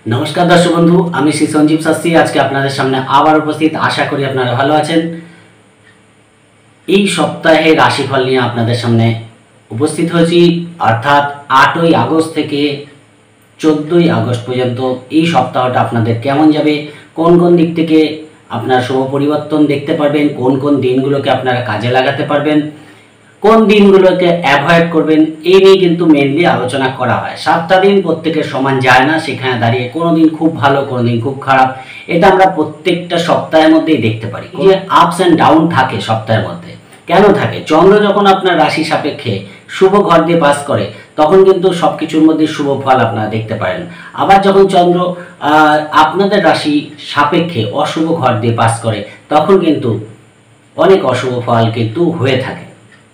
नमस्कार दर्शक बंधु আমি শ্রী সঞ্জীব শাস্ত্রী আজকে আপনাদের সামনে আবার উপস্থিত। আশা করি আপনারা ভালো আছেন। এই সপ্তাহে রাশিফল নিয়ে আপনাদের সামনে উপস্থিত হয়েছি, অর্থাৎ 8ই আগস্ট থেকে 14ই আগস্ট পর্যন্ত এই সপ্তাহটা আপনাদের কেমন যাবে, কোন কোন দিক থেকে আপনারা শুভ পরিবর্তন দেখতে পারবেন, কোন কোন দিনগুলোকে আপনারা কাজে লাগাতে পারবেন, কোন দিনগুলোকে অ্যাভয়েড করবেন, এই নিয়ে কিন্তু মেনলি আলোচনা করা হয়। 7টা দিন প্রত্যেকের সমান যায় না, সেখানে দাঁড়িয়ে কোনো দিন খুব ভালো, কোনো দিন খুব খারাপ, এটা আমরা প্রত্যেকটা সপ্তাহের মধ্যেই দেখতে পারি। যে আপস অ্যান্ড ডাউন থাকে সপ্তাহের মধ্যে, কেন থাকে? চন্দ্র যখন আপনার রাশি সাপেক্ষে শুভ ঘর দিয়ে পাস করে তখন কিন্তু সব কিছুর মধ্যে শুভ ফল আপনারা দেখতে পারেন। আবার যখন চন্দ্র আপনাদের রাশি সাপেক্ষে অশুভ ঘর দিয়ে পাস করে তখন কিন্তু অনেক অশুভ ফল কিন্তু হয়ে থাকে।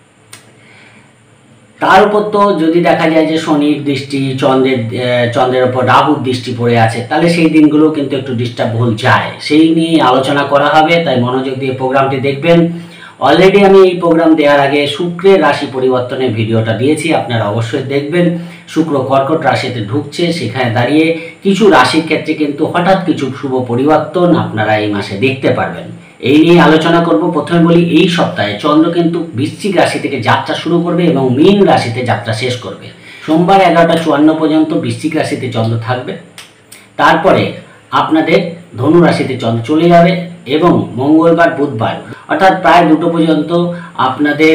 তার উপর তো যদি দেখা যায় যে শনির দৃষ্টি, চন্দ্রের ওপর রাহুর দৃষ্টি পড়ে আছে, তাহলে সেই দিনগুলো কিন্তু একটু ডিস্টার্বফুল যায়। সেই নিয়ে আলোচনা করা হবে, তাই মনোযোগ দিয়ে প্রোগ্রামটি দেখবেন। অলরেডি আমি এই প্রোগ্রাম দেওয়ার আগে শুক্রের রাশি পরিবর্তনের ভিডিওটা দিয়েছি, আপনারা অবশ্যই দেখবেন। শুক্র কর্কট রাশিতে ঢুকছে, সেখানে দাঁড়িয়ে কিছু রাশির ক্ষেত্রে কিন্তু হঠাৎ কিছু শুভ পরিবর্তন আপনারা এই মাসে দেখতে পারবেন। এই নিয়ে আলোচনা করব। প্রথমে বলি, এই সপ্তাহে চন্দ্র কিন্তু বৃশ্চিক রাশি থেকে যাত্রা শুরু করবে এবং মীন রাশিতে যাত্রা শেষ করবে। সোমবার 11টা 54 পর্যন্ত বৃশ্চিক রাশিতে চন্দ্র থাকবে, তারপরে আপনাদের ধনু রাশিতে চন্দ্র চলে যাবে এবং মঙ্গলবার বুধবার অর্থাৎ প্রায় 2টো পর্যন্ত আপনাদের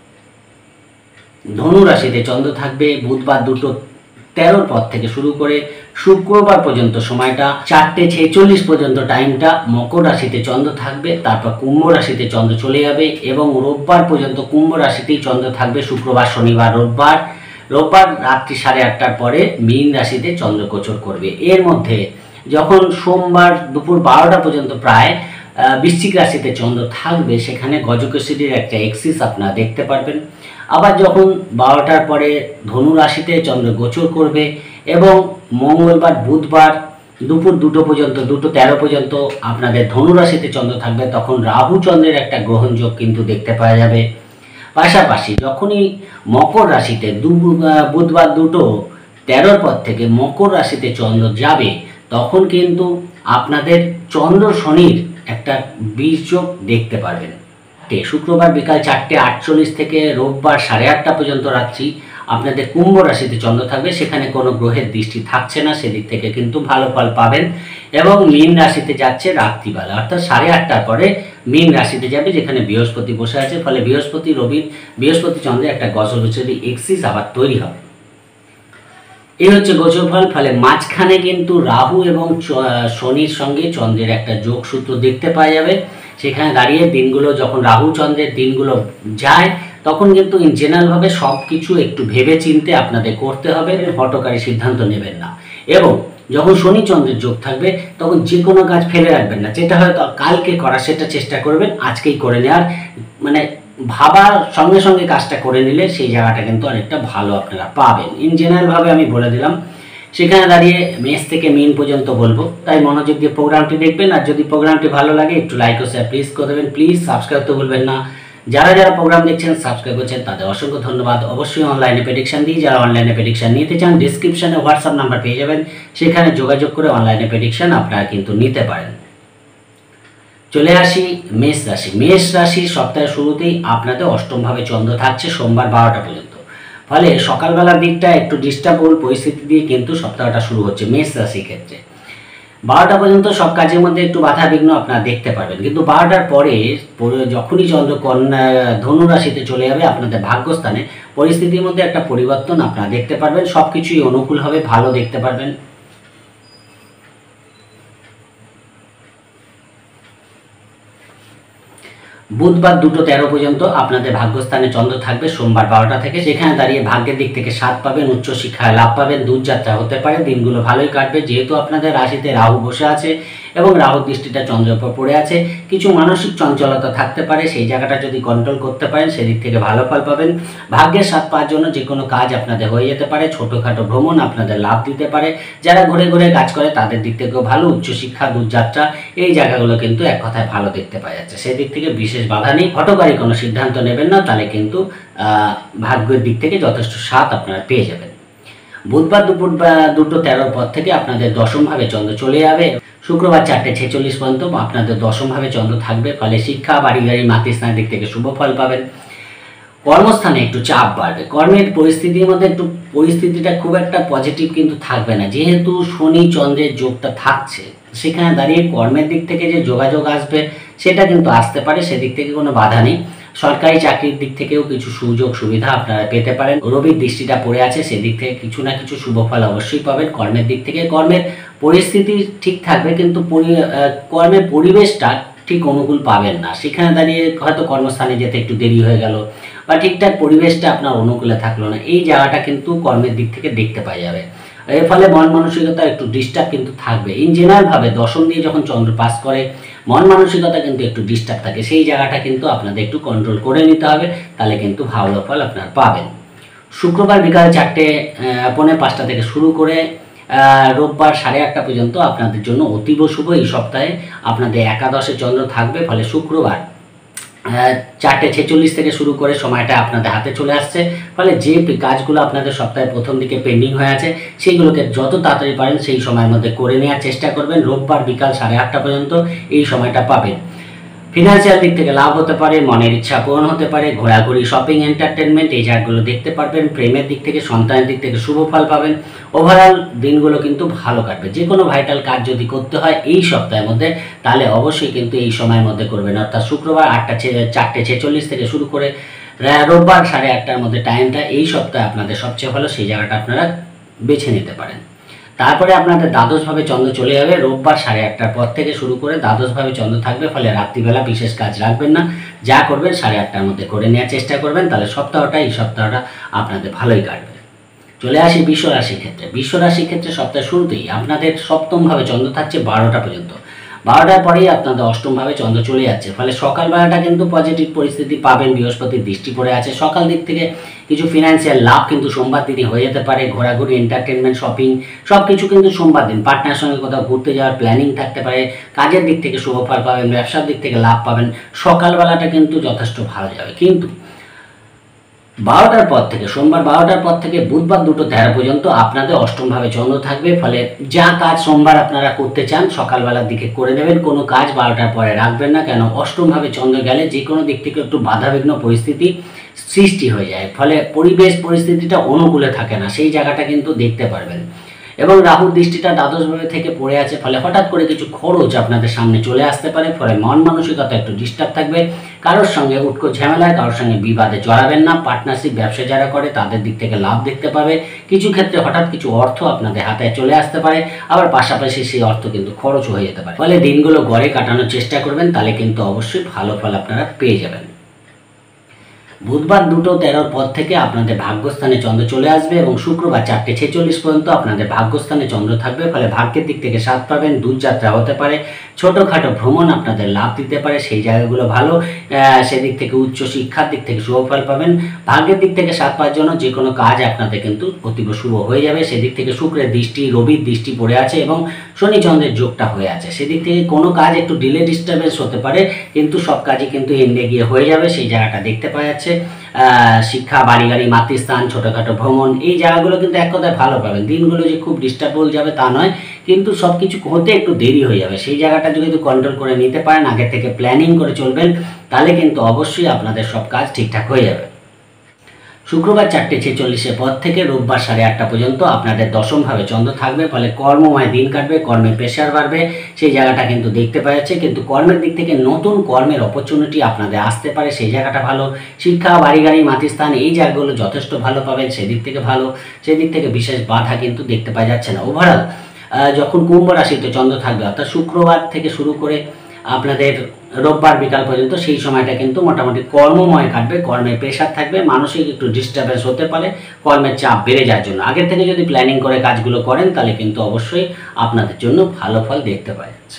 ধনু রাশিতে চন্দ্র থাকবে। বুধবার 2:13 পর থেকে শুরু করে শুক্রবার পর্যন্ত সময়টা 4:46 পর্যন্ত টাইমটা মকর রাশিতে চন্দ্র থাকবে, তারপর কুম্ভ রাশিতে চন্দ্র চলে যাবে এবং রোববার পর্যন্ত কুম্ভ রাশিতেই চন্দ্র থাকবে। শুক্রবার, শনিবার, রোববার রাত্রি 8:30টার পরে মীন রাশিতে চন্দ্র গোচর করবে। এর মধ্যে যখন সোমবার দুপুর 12টা পর্যন্ত প্রায় বৃশ্চিক রাশিতে চন্দ্র থাকবে, সেখানে গজকেশরীর একটা এক্সিস আপনারা দেখতে পারবেন। আবার যখন 12টার পরে ধনু রাশিতে চন্দ্র গোচর করবে এবং মঙ্গলবার বুধবার দুপুর 2টো পর্যন্ত 2:13 পর্যন্ত আপনাদের ধনু রাশিতে চন্দ্র থাকবে, তখন রাহু চন্দ্রের একটা গ্রহণযোগ কিন্তু দেখতে পাওয়া যাবে। পাশাপাশি যখনই মকর রাশিতে বুধবার 2:13 পর থেকে মকর রাশিতে চন্দ্র যাবে, তখন কিন্তু আপনাদের চন্দ্র শনির একটা বীর্যোগ দেখতে পারবেন। শুক্রবার বিকাল 4:48 থেকে রোববার 8:30 পর্যন্ত রাত্রি আপনাদের কুম্ভ রাশিতে চন্দ্র থাকবে, সেখানে কোনো গ্রহের দৃষ্টি থাকছে না, সেদিক থেকে কিন্তু ভালো ফল পাবেন। এবং মীন রাশিতে যাচ্ছে রাত্রিবেলা, অর্থাৎ 8:30টার পরে মীন রাশিতে যাবে, যেখানে বৃহস্পতি বসে আছে। ফলে বৃহস্পতি চন্দ্রের একটা গজগোচরী এক্সিস আবার তৈরি হবে। এই হচ্ছে গোচর ফল। ফলে মাঝখানে কিন্তু রাহু এবং শনির সঙ্গে চন্দ্রের একটা যোগসূত্র দেখতে পাওয়া যাবে। সেখানে দাঁড়িয়ে দিনগুলো যখন রাহু চন্দ্রের দিনগুলো যায়, তখন কিন্তু ইন জেনারেলভাবে সব কিছু একটু ভেবে চিনতে আপনাদের করতে হবে, হঠকারী সিদ্ধান্ত নেবেন না। এবং যখন শনি চন্দ্রের যোগ থাকবে, তখন যে কোনো কাজ ফেলে রাখবেন না। যেটা হয়তো কালকে করা, সেটা চেষ্টা করবেন আজকেই করে নেওয়ার, মানে ভাবার সঙ্গে সঙ্গে কাজটা করে নিলে সেই জায়গাটা কিন্তু অনেকটা ভালো আপনারা পাবেন। ইন জেনারেলভাবে আমি বলে দিলাম। সেখানে দাঁড়িয়ে মেষ থেকে মীন পর্যন্ত বলবো, তাই মনোযোগ দিয়ে প্রোগ্রামটি দেখবেন। আর যদি প্রোগ্রামটি ভালো লাগে একটু লাইক ও শেয়ার প্লিজ করে দেবেন। প্লিজ সাবস্ক্রাইব তো ভুলবেন না। যারা যারা প্রোগ্রাম দেখছেন, সাবস্ক্রাইব করছেন, তাদের অসংখ্য ধন্যবাদ। অবশ্যই অনলাইনে প্রেডিকশন দিই। যারা অনলাইনে প্রেডিকশন নিতে চান, ডিসক্রিপশনে হোয়াটসঅ্যাপ নাম্বার পেয়ে যাবেন, সেখানে যোগাযোগ করে অনলাইনে প্রেডিকশন আপনারা কিন্তু নিতে পারেন। চলে আসি মেষ রাশি। মেষ রাশির সপ্তাহের শুরুতেই আপনাদের অষ্টমভাবে চন্দ্র থাকছে সোমবার 12টা পর্যন্ত। ফলে সকালবেলার দিকটা একটু ডিস্টার্বফুল পরিস্থিতি দিয়ে কিন্তু সপ্তাহটা শুরু হচ্ছে মেষ রাশির ক্ষেত্রে। 12টা পর্যন্ত সব কাজের মধ্যে একটু বাধা বিঘ্ন আপনারা দেখতে পারবেন, কিন্তু 12টার পরে যখনই চন্দ্র ধনু রাশিতে চলে যাবে, আপনাদের ভাগ্যস্থানে পরিস্থিতির মধ্যে একটা পরিবর্তন আপনারা দেখতে পারবেন। সব কিছুই অনুকূল হবে, ভালো দেখতে পারবেন। বুধবার 2:13 পর্যন্ত আপনাদের ভাগ্যস্থানে চন্দ্র থাকবে সোমবার 12টা থেকে। সেখানে দাঁড়িয়ে ভাগ্যের দিক থেকে 7 পাবেন, উচ্চশিক্ষায় লাভ পাবেন, দূরযাত্রা হতে পারে, দিনগুলো ভালোই কাটবে। যেহেতু আপনাদের রাশিতে রাহু বসে আছে এবং রাহুর দৃষ্টিটা চন্দ্রের উপর পড়ে আছে, কিছু মানসিক চঞ্চলতা থাকতে পারে, সেই জায়গাটা যদি কন্ট্রোল করতে পারেন সেদিক থেকে ভালো ফল পাবেন। ভাগ্যের সাথ পাওয়ার জন্য যে কোনো কাজ আপনাদের হয়ে যেতে পারে। ছোটোখাটো ভ্রমণ আপনাদের লাভ দিতে পারে। যারা ঘুরে ঘুরে কাজ করে তাদের দিক থেকেও ভালো। উচ্চশিক্ষা, দূরযাত্রা, এই জায়গাগুলো কিন্তু এক কথায় ভালো দেখতে পাওয়া যাচ্ছে। সেই দিক থেকে বিশেষ বাধা নেই। হঠকারী কোনো সিদ্ধান্ত নেবেন না, তাহলে কিন্তু ভাগ্যের দিক থেকে যথেষ্ট সাথ আপনারা পেয়ে যাবেন। বুধবার দুপুর 2:13 পর থেকে আপনাদের দশমভাবে চন্দ্র চলে যাবে। শুক্রবার 4:46 পর্যন্ত আপনাদের দশমভাবে চন্দ্র থাকবে, ফলে শিক্ষা, বাড়ি গাড়ি, মাতৃস্থানের দিক থেকে শুভ ফল পাবেন। কর্মস্থানে একটু চাপ বাড়বে, কর্মের পরিস্থিতির মধ্যে একটু পরিস্থিতিটা খুব একটা পজিটিভ কিন্তু থাকবে না, যেহেতু শনি চন্দ্রের যোগটা থাকছে। সেখানে দাঁড়িয়ে কর্মের দিক থেকে যে যোগাযোগ আসবে সেটা কিন্তু আসতে পারে, সেদিক থেকে কোনো বাধা নেই। সরকারি চাকরির দিক থেকেও কিছু সুযোগ সুবিধা আপনারা পেতে পারেন। রবির দৃষ্টিটা পড়ে আছে, সেদিক থেকে কিছু না কিছু শুভ ফল অবশ্যই পাবেন। কর্মের দিক থেকে কর্মের পরিস্থিতি ঠিক থাকবে, কিন্তু কর্মের পরিবেশটা ঠিক অনুকূল পাবেন না। সেখানে দাঁড়িয়ে হয়তো কর্মস্থানে যেতে একটু দেরি হয়ে গেল, বা ঠিকঠাক পরিবেশটা আপনার অনুকূলে থাকলো না, এই জায়গাটা কিন্তু কর্মের দিক থেকে দেখতে পাওয়া যাবে। এর ফলে মন মানসিকতা একটু ডিস্টার্ব কিন্তু থাকবে। ইন জেনারেলভাবে দশম দিয়ে যখন চন্দ্র পাস করে মন মানসিকতা কিন্তু একটু ডিস্টার্ব থাকে, সেই জায়গাটা কিন্তু আপনাদের একটু কন্ট্রোল করে নিতে হবে, তাহলে কিন্তু ভালো ফল আপনার পাবেন। শুক্রবার বিকাল 4:45 থেকে শুরু করে রোববার 8:30 পর্যন্ত আপনাদের জন্য অতীব শুভ। এই সপ্তাহে আপনাদের একাদশে চন্দ্র থাকবে, ফলে শুক্রবার 4:46 থেকে শুরু করে সময়টা আপনাদের হাতে চলে আসছে, ফলে যে কাজগুলো আপনাদের সপ্তাহের প্রথম দিকে পেন্ডিং হয়ে আছে সেইগুলোকে যত তাড়াতাড়ি পারেন সেই সময়ের মধ্যে করে নেওয়ার চেষ্টা করবেন। রোববার বিকাল 8:30 পর্যন্ত এই সময়টা পাবেন। ফিনান্সিয়াল দিক থেকে লাভ হতে পারে, মনের ইচ্ছা পূরণ হতে পারে, ঘোরাঘুরি, শপিং, এন্টারটেনমেন্ট এই জায়গাগুলো দেখতে পারবেন। প্রেমের দিক থেকে, সন্তানের দিক থেকে শুভ ফল পাবেন। ওভারঅল দিনগুলো কিন্তু ভালো কাটবে। যে কোনো ভাইটাল কাজ যদি করতে হয় এই সপ্তাহের মধ্যে, তাহলে অবশ্যই কিন্তু এই সময়ের মধ্যে করবেন, অর্থাৎ শুক্রবার 4:46 থেকে শুরু করে রোববার 8:30 মধ্যে টাইমটা এই সপ্তাহে আপনাদের সবচেয়ে ভালো, সেই জায়গাটা আপনারা বেছে নিতে পারেন। তারপরে আপনাদের দ্বাদশভাবে চন্দ্র চলে যাবে। রোববার 8:30 পর থেকে শুরু করে দ্বাদশভাবে চন্দ্র থাকবে, ফলে রাত্রিবেলা বিশেষ কাজ রাখবেন না, যা করবেন 8:30 মধ্যে করে নেওয়ার চেষ্টা করবেন, তাহলে এই সপ্তাহটা আপনাদের ভালোই কাটবে। চলে আসি বৃষ রাশির ক্ষেত্রে। বৃষ রাশির ক্ষেত্রে সপ্তাহের শুরুতেই আপনাদের সপ্তমভাবে চন্দ্র থাকছে 12টা পর্যন্ত। 12টার পরেই আপনাদের অষ্টমভাবে চন্দ্র চলে যাচ্ছে, ফলে সকালবেলাটা কিন্তু পজিটিভ পরিস্থিতি পাবেন। বৃহস্পতির দৃষ্টি পড়ে আছে, সকাল দিক থেকে কিছু ফিনান্সিয়াল লাভ কিন্তু সোমবার দিনই হয়ে যেতে পারে। ঘোরাঘুরি, এন্টারটেনমেন্ট, শপিং সব কিছু কিন্তু সোমবার দিন। পার্টনার সঙ্গে কোথাও ঘুরতে যাওয়ার প্ল্যানিং থাকতে পারে। কাজের দিক থেকে শুভ ফল পাবেন, ব্যবসার দিক থেকে লাভ পাবেন। সকালবেলাটা কিন্তু যথেষ্ট ভালো যাবে, কিন্তু 12টার পর থেকে, সোমবার 12টার পর থেকে বুধবার 2:13 পর্যন্ত আপনাদের অষ্টমভাবে চন্দ্র থাকবে, ফলে যা কাজ সোমবার আপনারা করতে চান সকালবেলার দিকে করে নেবেন, কোনো কাজ 12টার পরে রাখবেন না, কেন অষ্টমভাবে চন্দ্র গেলে যে কোনো দিক থেকে একটু বাধাবিঘ্ন পরিস্থিতি সৃষ্টি হয়ে যায়, ফলে পরিস্থিতিটা অনুকূলে থাকে না, সেই জায়গাটা কিন্তু দেখতে পারবেন। এবং রাহুর দৃষ্টিটা দ্বাদশভাবে থেকে পড়ে আছে, ফলে হঠাৎ করে কিছু খরচ আপনাদের সামনে চলে আসতে পারে, ফলে মন মানসিকতা একটু ডিস্টার্ব থাকবে। কারোর সঙ্গে উটকো ঝামেলায়, কারোর সঙ্গে বিবাদে জড়াবেন না। পার্টনারশিপ, ব্যবসা যারা করে তাদের দিক থেকে লাভ দেখতে পাবে। কিছু ক্ষেত্রে হঠাৎ কিছু অর্থ আপনাদের হাতে চলে আসতে পারে, আবার পাশাপাশি সেই অর্থ কিন্তু খরচ হয়ে যেতে পারে, ফলে দিনগুলো গড়ে কাটানোর চেষ্টা করবেন, তাহলে কিন্তু অবশ্যই ভালো ফল আপনারা পেয়ে যাবেন। বুধবার 2:13 পর থেকে আপনাদের ভাগ্যস্থানে চন্দ্র চলে আসবে, এবং শুক্রবার 4:46 পর্যন্ত আপনাদের ভাগ্যস্থানে চন্দ্র থাকবে, ফলে ভাগ্যের দিক থেকে সাথ পাবেন। দূরযাত্রা হতে পারে, ছোটোখাটো ভ্রমণ আপনাদের লাভ দিতে পারে, সেই জায়গাগুলো ভালো। সেদিক থেকে উচ্চ শিক্ষার দিক থেকে শুভ ফল পাবেন। ভাগ্যের দিক থেকে সাথ পাওয়ার জন্য যে কোনো কাজ আপনাদের কিন্তু অতীব শুভ হয়ে যাবে। সেদিক থেকে শুক্রের দৃষ্টি, রবির দৃষ্টি পড়ে আছে, এবং শনি চন্দ্রের যোগটা হয়ে আছে। সেদিক থেকে কোনো কাজ একটু ডিলে ডিস্টার্বেন্স হতে পারে, কিন্তু সব কাজই কিন্তু এন্ডে গিয়ে হয়ে যাবে, সেই জায়গাটা দেখতে পাওয়া যাচ্ছে। শিক্ষা, বাড়ি গাড়ি, মাতৃস্থান, ছোটোখাটো ভ্রমণ এই জায়গাগুলো কিন্তু এক কথায় ভালো পাবেন। দিনগুলো যে খুব ডিস্টার্বল যাবে তা নয়, কিন্তু সব কিছু হতে একটু দেরি হয়ে যাবে, সেই জায়গাটা যদি কন্ট্রোল করে নিতে পারেন, আগে থেকে প্ল্যানিং করে চলবেন, তাহলে কিন্তু অবশ্যই আপনাদের সব কাজ ঠিকঠাক হয়ে যাবে। শুক্রবার 4:46 পর থেকে রোববার 8:30 পর্যন্ত আপনাদের দশমভাবে চন্দ্র থাকবে, ফলে কর্মময় দিন কাটবে, কর্মের প্রেশার বাড়বে, সেই জায়গাটা কিন্তু দেখতে পাওয়া যাচ্ছে। কিন্তু কর্মের দিক থেকে নতুন কর্মের অপরচুনিটি আপনাদের আসতে পারে, সেই জায়গাটা ভালো। শিক্ষা, বাড়ি গাড়ি, মাতৃস্থান এই জায়গাগুলো যথেষ্ট ভালো পাবেন, সেদিক থেকে ভালো। সেদিক থেকে বিশেষ বাধা কিন্তু দেখতে পাওয়া যাচ্ছে না। ওভারঅল যখন কুম্ভ রাশিতে চন্দ্র থাকবে, অর্থাৎ শুক্রবার থেকে শুরু করে আপনাদের রোববার বিকাল পর্যন্ত, সেই সময়টা কিন্তু মোটামুটি কর্মময় কাটবে। কর্মের প্রেশার থাকবে, মানসিক একটু ডিস্টার্বেন্স হতে পারে, কর্মের চাপ বেড়ে যাওয়ার জন্য। আগের থেকে যদি প্ল্যানিং করে কাজগুলো করেন, তাহলে কিন্তু অবশ্যই আপনাদের জন্য ভালো ফল দেখতে পাওয়া যাচ্ছে।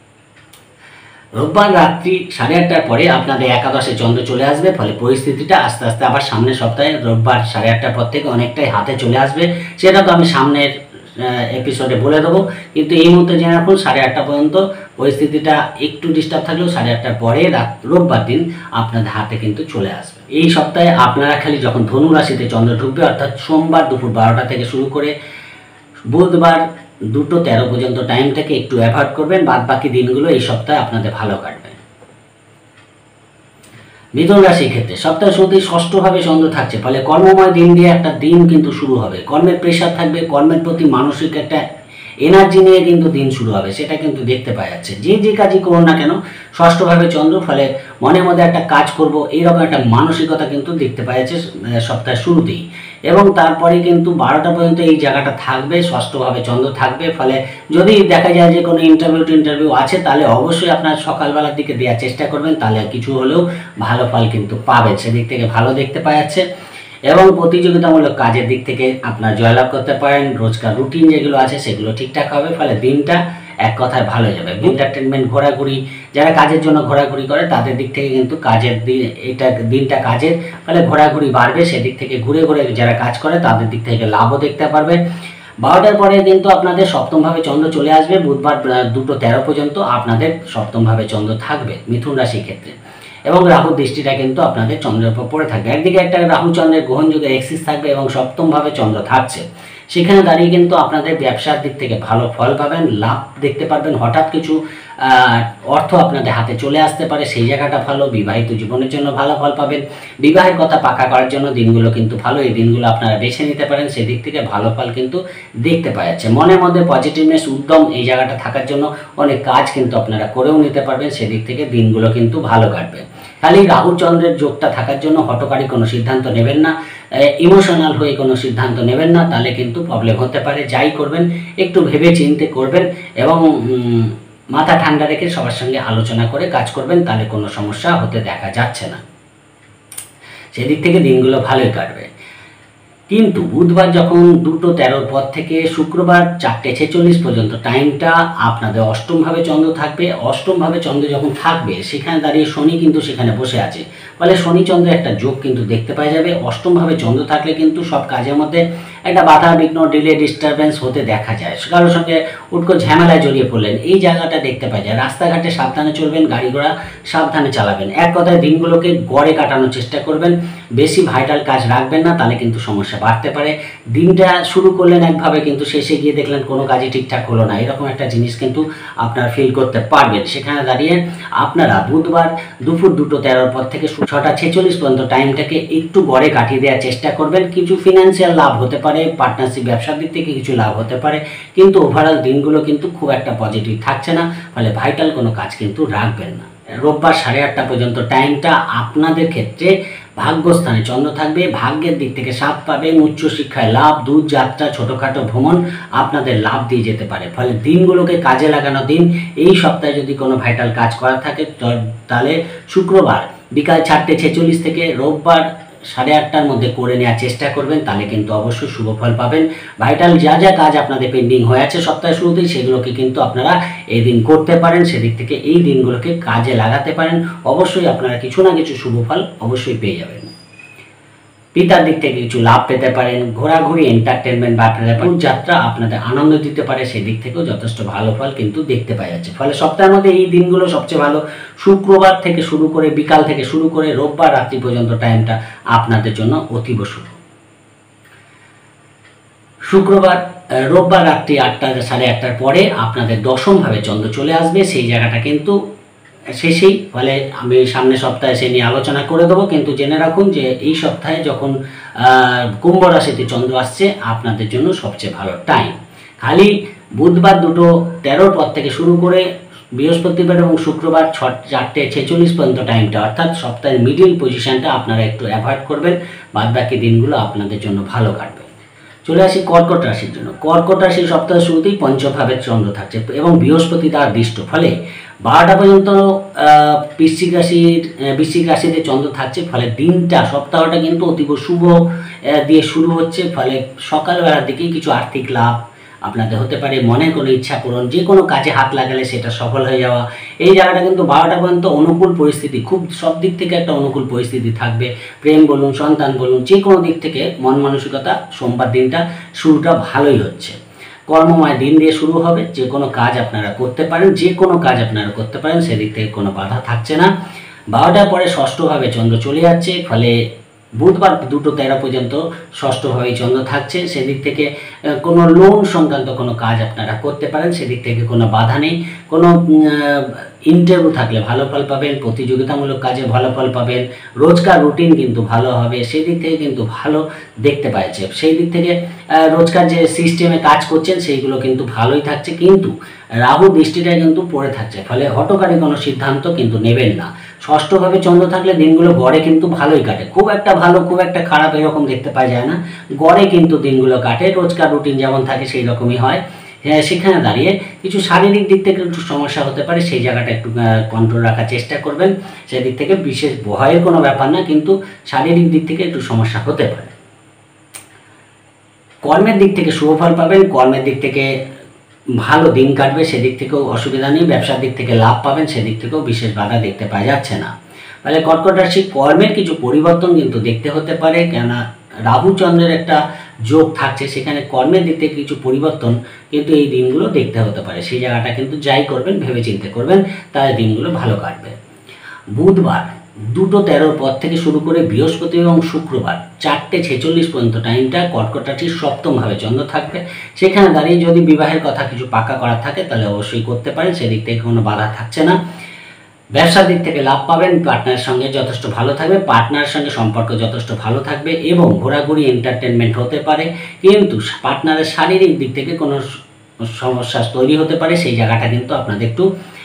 রোববার রাত্রি 8:30 পরে আপনাদের একাদশে চন্দ্র চলে আসবে, ফলে পরিস্থিতিটা আস্তে আস্তে আবার সামনের সপ্তাহে রোববার 8:30 পর থেকে অনেকটাই হাতে চলে আসবে। সেটা তো আমি সামনের এপিসোডে বলে দেবো, কিন্তু এই মুহূর্তে জেনে রাখুন 8:30 পর্যন্ত পরিস্থিতিটা একটু ডিস্টার্ব থাকলেও 8:30 পরে রোববার দিন আপনাদের হাতে কিন্তু চলে আসবে। এই সপ্তাহে আপনারা খালি যখন ধনু রাশিতে চন্দ্র ঢুকবে, অর্থাৎ সোমবার দুপুর 12টা থেকে শুরু করে বুধবার 2:13 পর্যন্ত টাইমটাকে একটু অ্যাভয়েড করবেন, বাদ বাকি দিনগুলো এই সপ্তাহে আপনাদের ভালো কাটবে। মিথুন রাশির ক্ষেত্রে সপ্তাহের শুরুতেই ষষ্ঠভাবে চন্দ্র থাকছে, ফলে কর্মময় দিন দিয়ে একটা দিন কিন্তু শুরু হবে। কর্মের প্রেশার থাকবে, কর্মের প্রতি মানসিক একটা এনার্জি নিয়ে কিন্তু দিন শুরু হবে, সেটা কিন্তু দেখতে পাওয়া যাচ্ছে। যে কাজই করুন না কেন ষষ্ঠভাবে চন্দ্র, ফলে মনের মধ্যে একটা কাজ করব এইরকম একটা মানসিকতা কিন্তু দেখতে পাওয়া যাচ্ছে সপ্তাহের শুরুতেই। এবং তারপরে কিন্তু 12টা পর্যন্ত এই জায়গাটা থাকবে, ষষ্ঠভাবে চন্দ্র থাকবে। ফলে যদি দেখা যায় যে কোনো ইন্টারভিউ আছে, তাহলে অবশ্যই আপনার সকালবেলার দিকে দেওয়ার চেষ্টা করবেন, তাহলে কিছু হলেও ভালো ফল কিন্তু পাবেন, সেদিক থেকে ভালো দেখতে পাওয়া যাচ্ছে। এবং প্রতিযোগিতামূলক কাজের দিক থেকে আপনার জয়লাভ করতে পারেন। রোজকার রুটিন যেগুলো আছে সেগুলো ঠিকঠাক হবে, ফলে দিনটা এক কথায় ভালো যাবে। এন্টারটেনমেন্ট, ঘোরাঘুরি, যারা কাজের জন্য ঘোরাঘুরি করে তাদের দিক থেকে কিন্তু কাজের দিন, এটা দিনটা কাজের, ফলে ঘোরাঘুরি বাড়বে। সেদিক থেকে ঘুরে যারা কাজ করে তাদের দিক থেকে লাভও দেখতে পারবে। 12টার পরে কিন্তু আপনাদের সপ্তমভাবে চন্দ্র চলে আসবে, বুধবার 2:13 পর্যন্ত আপনাদের সপ্তমভাবে চন্দ্র থাকবে মিথুন রাশির ক্ষেত্রে। এবং রাহুর দৃষ্টিটা কিন্তু আপনাদের চন্দ্রের উপর পড়ে থাকবে। একদিকে একটা রাহু চন্দ্রের গ্রহণযোগে এক্সিস থাকবে এবং সপ্তমভাবে চন্দ্র থাকছে, সেখানে দাঁড়িয়ে কিন্তু আপনাদের ব্যবসার দিক থেকে ভালো ফল পাবেন, লাভ দেখতে পারবেন। হঠাৎ কিছু অর্থ আপনাদের হাতে চলে আসতে পারে, সেই জায়গাটা ভালো। বিবাহিত জীবনের জন্য ভালো ফল পাবেন। বিবাহের কথা পাকা করার জন্য দিনগুলো কিন্তু ভালো, এই দিনগুলো আপনারা বেছে নিতে পারেন, সেদিক থেকে ভালো ফল কিন্তু দেখতে পাওয়া যাচ্ছে। মনের মধ্যে পজিটিভনেস, উদ্যম এই জায়গাটা থাকার জন্য অনেক কাজ কিন্তু আপনারা করেও নিতে পারবেন, সেদিক থেকে দিনগুলো কিন্তু ভালো কাটবে। খালি রাহু চন্দ্রের যোগটা থাকার জন্য হঠকারী কোনো সিদ্ধান্ত নেবেন না, ইমোশনাল হয়ে কোনো সিদ্ধান্ত নেবেন না, তাহলে কিন্তু প্রবলেম হতে পারে। যাই করবেন একটু ভেবে চিন্তে করবেন এবং মাথা ঠান্ডা রেখে সবার সঙ্গে আলোচনা করে কাজ করবেন, তাহলে কোনো সমস্যা হতে দেখা যাচ্ছে না। সেদিক থেকে দিনগুলো ভালোই কাটবে। কিন্তু বুধবার যখন 2:13 পর থেকে শুক্রবার 4:46 পর্যন্ত টাইমটা আপনাদের অষ্টমভাবে চন্দ্র থাকবে। অষ্টমভাবে চন্দ্র যখন থাকবে, সেখানে দাঁড়িয়ে শনি কিন্তু সেখানে বসে আছে, ফলে শনি চন্দ্র একটা যোগ কিন্তু দেখতে পাওয়া যাবে। অষ্টমভাবে চন্দ্র থাকলে কিন্তু সব কাজের মধ্যে একটা বাধা বিঘ্ন, ডিলে, ডিস্টারবেন্স হতে দেখা যায়। কারোর সঙ্গে উটকো ঝামেলায় জড়িয়ে পড়লেন, এই জায়গাটা দেখতে পাওয়া যায়। রাস্তাঘাটে সাবধানে চলবেন, গাড়ি ঘোড়া সাবধানে চালাবেন। এক কথায় দিনগুলোকে গড়ে কাটানোর চেষ্টা করবেন, বেশি ভাইটাল কাজ রাখবেন না, তাহলে কিন্তু সমস্যা বাড়তে পারে। দিনটা শুরু করলেন একভাবে, কিন্তু শেষে গিয়ে দেখলেন কোনো কাজই ঠিকঠাক হলো না, এরকম একটা জিনিস কিন্তু আপনার ফিল করতে পারবেন। সেখানে দাঁড়িয়ে আপনারা বুধবার দুপুর 2:13 পর থেকে 6:46 পর্যন্ত টাইমটাকে একটু গড়ে কাটিয়ে দেওয়ার চেষ্টা করবেন। কিছু ফিনান্সিয়াল লাভ হতে পারে, পার্টনারশিপ ব্যবসার দিক থেকে কিছু লাভ হতে পারে, কিন্তু ওভারঅল দিনগুলো কিন্তু খুব একটা পজিটিভ থাকছে না, ফলে ভাইটাল কোনো কাজ কিন্তু রাখবেন না। রোববার 8:30 পর্যন্ত টাইমটা আপনাদের ক্ষেত্রে ভাগ্যস্থানে চন্দ্র থাকবে। ভাগ্যের দিক থেকে 7 পাবেন, উচ্চশিক্ষায় লাভ, দূর যাত্রা, ছোটোখাটো ভ্রমণ আপনাদের লাভ দিয়ে যেতে পারে, ফলে দিনগুলোকে কাজে লাগানো দিন। এই সপ্তাহে যদি কোনো ভাইটাল কাজ করা থাকে, তাহলে শুক্রবার বিকাল 4:46 থেকে রোববার 8:30 মধ্যে করে নেওয়ার চেষ্টা করবেন, তাহলে কিন্তু অবশ্যই শুভ ফল পাবেন। ভাইটাল যা কাজ আপনাদের পেন্ডিং হয়ে আছে সপ্তাহের শুরুতেই, সেগুলোকে কিন্তু আপনারা এই দিন করতে পারেন। সেদিক থেকে এই দিনগুলোকে কাজে লাগাতে পারেন, অবশ্যই আপনারা কিছু না কিছু শুভ ফল অবশ্যই পেয়ে যাবেন। পিতার দিক থেকে কিছু লাভ পেতে পারেন, ঘোরাঘুরি, এন্টারটেনমেন্ট বা যাত্রা আপনাদের আনন্দ দিতে পারে, সেদিক থেকেও যথেষ্ট ভালো ফল কিন্তু দেখতে পাওয়া যাচ্ছে। ফলে সপ্তাহের মধ্যে এই দিনগুলো সবচেয়ে ভালো। শুক্রবার থেকে শুরু করে, বিকাল থেকে শুরু করে রোববার রাত্রি পর্যন্ত টাইমটা আপনাদের জন্য অতীব শুভ। শুক্রবার রোববার রাত্রি 8টা 8:30 পরে আপনাদের দশমভাবে চন্দ্র চলে আসবে, সেই জায়গাটা কিন্তু শেষেই, ফলে আমি সামনের সপ্তাহে সে নিয়ে আলোচনা করে দেবো। কিন্তু জেনে রাখুন যে এই সপ্তাহে যখন কুম্ভ রাশিতে চন্দ্র আসছে, আপনাদের জন্য সবচেয়ে ভালো টাইম। খালি বুধবার 2:13 পর থেকে শুরু করে বৃহস্পতিবার এবং শুক্রবার 4:46 পর্যন্ত টাইমটা, অর্থাৎ সপ্তাহের মিডিল পজিশনটা আপনারা একটু অ্যাভয়েড করবেন, বাদ বাকি দিনগুলো আপনাদের জন্য ভালো কাটবে। চলে আসি কর্কট রাশির জন্য। কর্কট রাশির সপ্তাহের শুরুতেই পঞ্চমভাবে চন্দ্র থাকছে এবং বৃহস্পতি তার দৃষ্ট, ফলে 12টা পর্যন্ত বৃশ্চিক রাশিতে চন্দ্র থাকছে, ফলে দিনটা, সপ্তাহটা কিন্তু অতীব শুভ দিয়ে শুরু হচ্ছে। ফলে সকালবেলার দিকেই কিছু আর্থিক লাভ আপনাদের হতে পারে, মনে কোনো ইচ্ছা পূরণ, যে কোনো কাজে হাত লাগালে সেটা সফল হয়ে যাওয়া, এই জায়গাটা কিন্তু 12টা পর্যন্ত অনুকূল পরিস্থিতি, খুব সব দিক থেকে একটা অনুকূল পরিস্থিতি থাকবে। প্রেম বলুন, সন্তান বলুন, যে কোনো দিক থেকে মন মানসিকতা সোমবার দিনটা শুরুটা ভালোই হচ্ছে। কর্মময় দিন দিয়ে শুরু হবে, যে কোনো কাজ আপনারা করতে পারেন, সেদিক থেকে কোনো বাধা থাকছে না। 12টার পরে ষষ্ঠভাবে চন্দ্র চলে যাচ্ছে, ফলে বুধবার 2:13 পর্যন্ত ষষ্ঠভাবে চন্দ্র থাকছে, সেদিক থেকে কোনো লোন সংক্রান্ত কোনো কাজ আপনারা করতে পারেন, সেদিক থেকে কোনো বাধা নেই। কোনো ইন্টারভিউ থাকলে ভালো ফল পাবেন, প্রতিযোগিতামূলক কাজে ভালো ফল পাবেন, রোজকার রুটিন কিন্তু ভালো হবে, সেদিক থেকে কিন্তু ভালো দেখতে পাচ্ছে। সেই দিক থেকে রোজকার যে সিস্টেমে কাজ করছেন সেইগুলো কিন্তু ভালোই থাকছে, কিন্তু রাহু দৃষ্টিটা কিন্তু পড়ে থাকছে, ফলে হঠকারী কোনো সিদ্ধান্ত কিন্তু নেবেন না। ষষ্ঠভাবে চন্দ্র থাকলে দিনগুলো গড়ে কিন্তু ভালোই কাটে, খুব একটা ভালো খুব একটা খারাপ এরকম দেখতে পাওয়া যায় না, গড়ে কিন্তু দিনগুলো কাটে, রোজকার রুটিন যেমন থাকে সেই রকমই হয়। সেখানে দাঁড়িয়ে কিছু শারীরিক দিক থেকে একটু সমস্যা হতে পারে, সেই জায়গাটা একটু কন্ট্রোল রাখার চেষ্টা করবেন। সেদিক থেকে বিশেষ ভয়ের কোনো ব্যাপার না, কিন্তু শারীরিক দিক থেকে একটু সমস্যা হতে পারে। কর্মের দিক থেকে শুভ ফল পাবেন, কর্মের দিক থেকে ভালো দিন কাটবে, সেদিক থেকেও অসুবিধা নেই। ব্যবসার দিক থেকে লাভ পাবেন, সেদিক থেকেও বিশেষ বাধা দেখতে পাওয়া যাচ্ছে না। ফলে কর্কট রাশি কর্মের কিছু পরিবর্তন কিন্তু দেখতে হতে পারে, কেননা রাহু চন্দ্রের একটা যোগ থাকছে, সেখানে কর্মের দিক থেকে কিছু পরিবর্তন কিন্তু এই দিনগুলো দেখতে হতে পারে। সেই জায়গাটা কিন্তু যাই করবেন ভেবে চিন্তে করবেন, তাহলে দিনগুলো ভালো কাটবে। বুধবার 2:13 পর থেকে শুরু করে বৃহস্পতি এবং শুক্রবার 4:46 পর্যন্ত টাইমটা কর্কট রাশির সপ্তমভাবে চন্দ্র থাকবে। সেখানে দাঁড়িয়ে যদি বিবাহের কথা কিছু পাকা করা থাকে তাহলে অবশ্যই করতে পারেন, সেদিক থেকে কোনো বাধা থাকছে না। ব্যবসার দিক থেকে লাভ পাবেন, পার্টনারের সঙ্গে যথেষ্ট ভালো থাকবে, পার্টনারের সঙ্গে সম্পর্ক যথেষ্ট ভালো থাকবে এবং ঘোরাঘুরি এন্টারটেনমেন্ট হতে পারে, কিন্তু পার্টনারের শারীরিক দিক থেকে কোনো সমস্যা তৈরি হতে পারে, সেই জায়গাটা কিন্তু আপনাদের একটু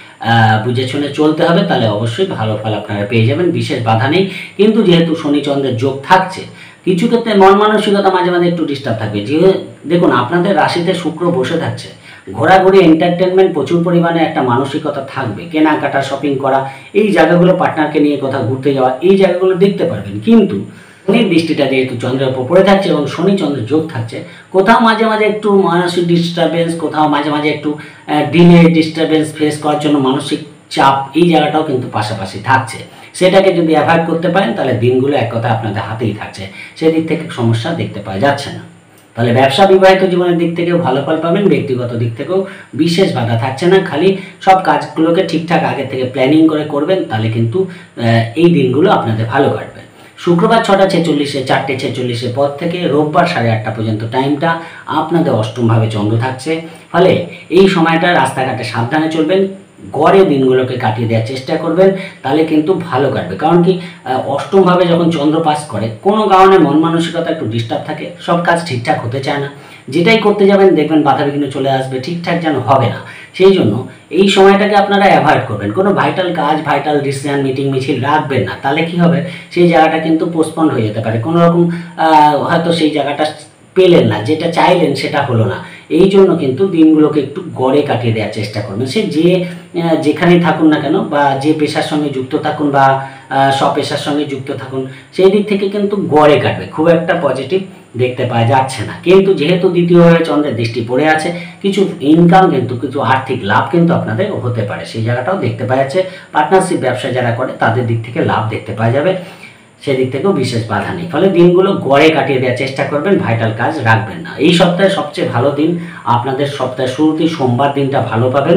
বুঝে শুনে চলতে হবে, তাহলে অবশ্যই ভালো ফল আপনারা পেয়ে যাবেন, বিশেষ বাধা নেই। কিন্তু যেহেতু শনি চন্দ্রের যোগ থাকছে, কিছু ক্ষেত্রে মন মানসিকতা মাঝে মাঝে একটু ডিস্টার্ব থাকবে। যে দেখুন আপনাদের রাশিতে শুক্র বসে থাকছে, ঘোরাঘুরি এন্টারটেনমেন্ট প্রচুর পরিমাণে একটা মানসিকতা থাকবে, কেনাকাটা শপিং করা, এই জায়গাগুলো পার্টনারকে নিয়ে কোথাও ঘুরতে যাওয়া, এই জায়গাগুলো দেখতে পারবেন। কিন্তু শনির দৃষ্টিটা যেহেতু চন্দ্রের উপর পড়ে থাকছে এবং শনি চন্দ্রের যোগ থাকছে, কোথাও মাঝে মাঝে একটু মানসিক ডিস্টারবেন্স, কোথাও মাঝে মাঝে একটু ডিলে ডিস্টারবেন্স ফেস করার জন্য মানসিক চাপ, এই জায়গাটাও কিন্তু পাশাপাশি থাকছে। সেটাকে যদি অ্যাভয়েড করতে পারেন তাহলে দিনগুলো এক কথা আপনাদের হাতেই থাকছে, সেদিক থেকে সমস্যা দেখতে পাওয়া যাচ্ছে না। তাহলে ব্যবসা বিবাহিত জীবনের দিক থেকেও ভালো ফল পাবেন, ব্যক্তিগত দিক থেকেও বিশেষ বাধা থাকছে না। খালি সব কাজগুলোকে ঠিকঠাক আগে থেকে প্ল্যানিং করে করবেন, তাহলে কিন্তু এই দিনগুলো আপনাদের ভালো কাটবে। শুক্রবার 6:46 4:46 পর থেকে রোববার 8:30 পর্যন্ত টাইমটা আপনাদের অষ্টমভাবে চন্দ্র থাকছে, ফলে এই সময়টা রাস্তাঘাটে সাবধানে চলবেন, গড়ে দিনগুলোকে কাটিয়ে দেওয়ার চেষ্টা করবেন, তাহলে কিন্তু ভালো কাটবে। কারণ কি অষ্টমভাবে যখন চন্দ্র পাস করে কোনো কারণে মন মানসিকতা একটু ডিস্টার্ব থাকে, সব কাজ ঠিকঠাক হতে চায় না, যেটাই করতে যাবেন দেখবেন বাধাবিঘ্ন চলে আসবে, ঠিকঠাক যেন হবে না। সেই জন্য এই সময়টাকে আপনারা অ্যাভয়েড করবেন, কোনো ভাইটাল কাজ ভাইটাল ডিসিশন মিটিং মিছিল রাখবেন না, তাহলে কি হবে সেই জায়গাটা কিন্তু পোস্টপন্ড হয়ে যেতে পারে, কোনো রকম হয়তো সেই জায়গাটা পেলেন না, যেটা চাইলেন সেটা হলো না। এই জন্য কিন্তু দিনগুলোকে একটু গড়ে কাটিয়ে দেওয়ার চেষ্টা করবেন, সে যেখানেই থাকুন না কেন বা যে পেশার সঙ্গে যুক্ত থাকুন বা স্বপেশার সঙ্গে যুক্ত থাকুন, সেই দিক থেকে কিন্তু গড়ে কাটবে, খুব একটা পজিটিভ দেখতে পাওয়া যাচ্ছে না। কিন্তু যেহেতু দ্বিতীয়ভাবে চন্দ্রের দৃষ্টি পড়ে আছে, কিছু ইনকাম কিন্তু কিছু আর্থিক লাভ কিন্তু আপনাদের হতে পারে, সেই জায়গাটাও দেখতে পাওয়া যাচ্ছে। পার্টনারশিপ ব্যবসা যারা করে তাদের দিক থেকে লাভ দেখতে পাওয়া যাবে, সেদিক থেকেও বিশেষ বাধা নেই। ফলে দিনগুলো গড়ে কাটিয়ে দেওয়ার চেষ্টা করবেন, ভাইটাল কাজ রাখবেন না। এই সপ্তাহে সবচেয়ে ভালো দিন আপনাদের সপ্তাহের শুরুতেই সোমবার দিনটা ভালো পাবেন।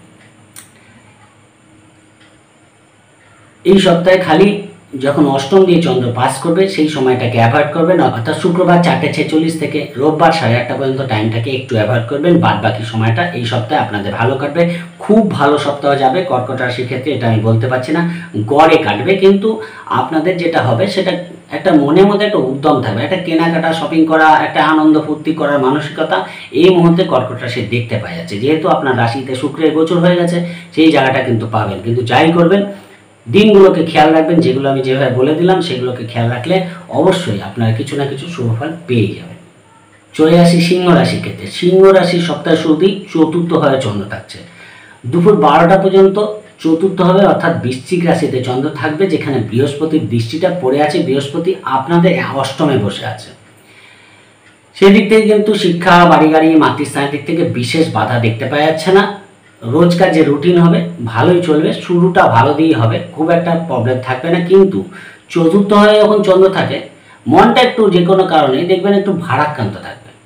এই সপ্তাহে খালি যখন অষ্টম দিয়ে চন্দ্র পাস করবে সেই সময়টাকে অ্যাভয়েড করবেন, অর্থাৎ শুক্রবার 4:46 থেকে রোববার 8:30 পর্যন্ত টাইমটাকে একটু অ্যাভয়েড করবেন, বাদ বাকি সময়টা এই সপ্তাহে আপনাদের ভালো কাটবে। খুব ভালো সপ্তাহ যাবে কর্কট রাশির ক্ষেত্রে, এটা আমি বলতে পারছি না, গড়ে কাটবে। কিন্তু আপনাদের যেটা হবে সেটা একটা মনের মধ্যে একটা উদ্যম থাকবে, একটা কেনাকাটা শপিং করা, একটা আনন্দ ফুর্তি করার মানসিকতা এই মুহূর্তে কর্কট রাশি দেখতে পাওয়া যাচ্ছে। যেহেতু আপনার রাশিতে শুক্রের গোচর হয়ে গেছে, সেই জায়গাটা কিন্তু পাবেন। কিন্তু যাই করবেন দিনগুলোকে খেয়াল রাখবেন, যেগুলো আমি যেভাবে বলে দিলাম সেগুলোকে খেয়াল রাখলে অবশ্যই আপনারা কিছু না কিছু শুভফল পেয়ে যাবেন। চলে আসি সিংহ রাশির ক্ষেত্রে। সিংহ রাশির সপ্তাহের শুরুতেই চতুর্থভাবে চন্দ্র থাকছে, দুপুর 12টা পর্যন্ত চতুর্থভাবে অর্থাৎ বৃশ্চিক রাশিতে চন্দ্র থাকবে, যেখানে বৃহস্পতির দৃষ্টিটা পড়ে আছে, বৃহস্পতি আপনাদের অষ্টমে বসে আছে। সেদিক থেকে কিন্তু শিক্ষা, বাড়ি গাড়ি, মাতৃস্থানের দিক থেকে বিশেষ বাধা দেখতে পাওয়া যাচ্ছে না। রোজকার যে রুটিন হবে ভালোই চলবে, শুরুটা ভালো দিয়েই হবে, খুব একটা প্রবলেম থাকবে না। কিন্তু চতুর্থ হয়ে যখন চন্দ্র থাকে, মনটা একটু যে কোনো কারণে দেখবেন একটু ভারাক্রান্ত থাকবে,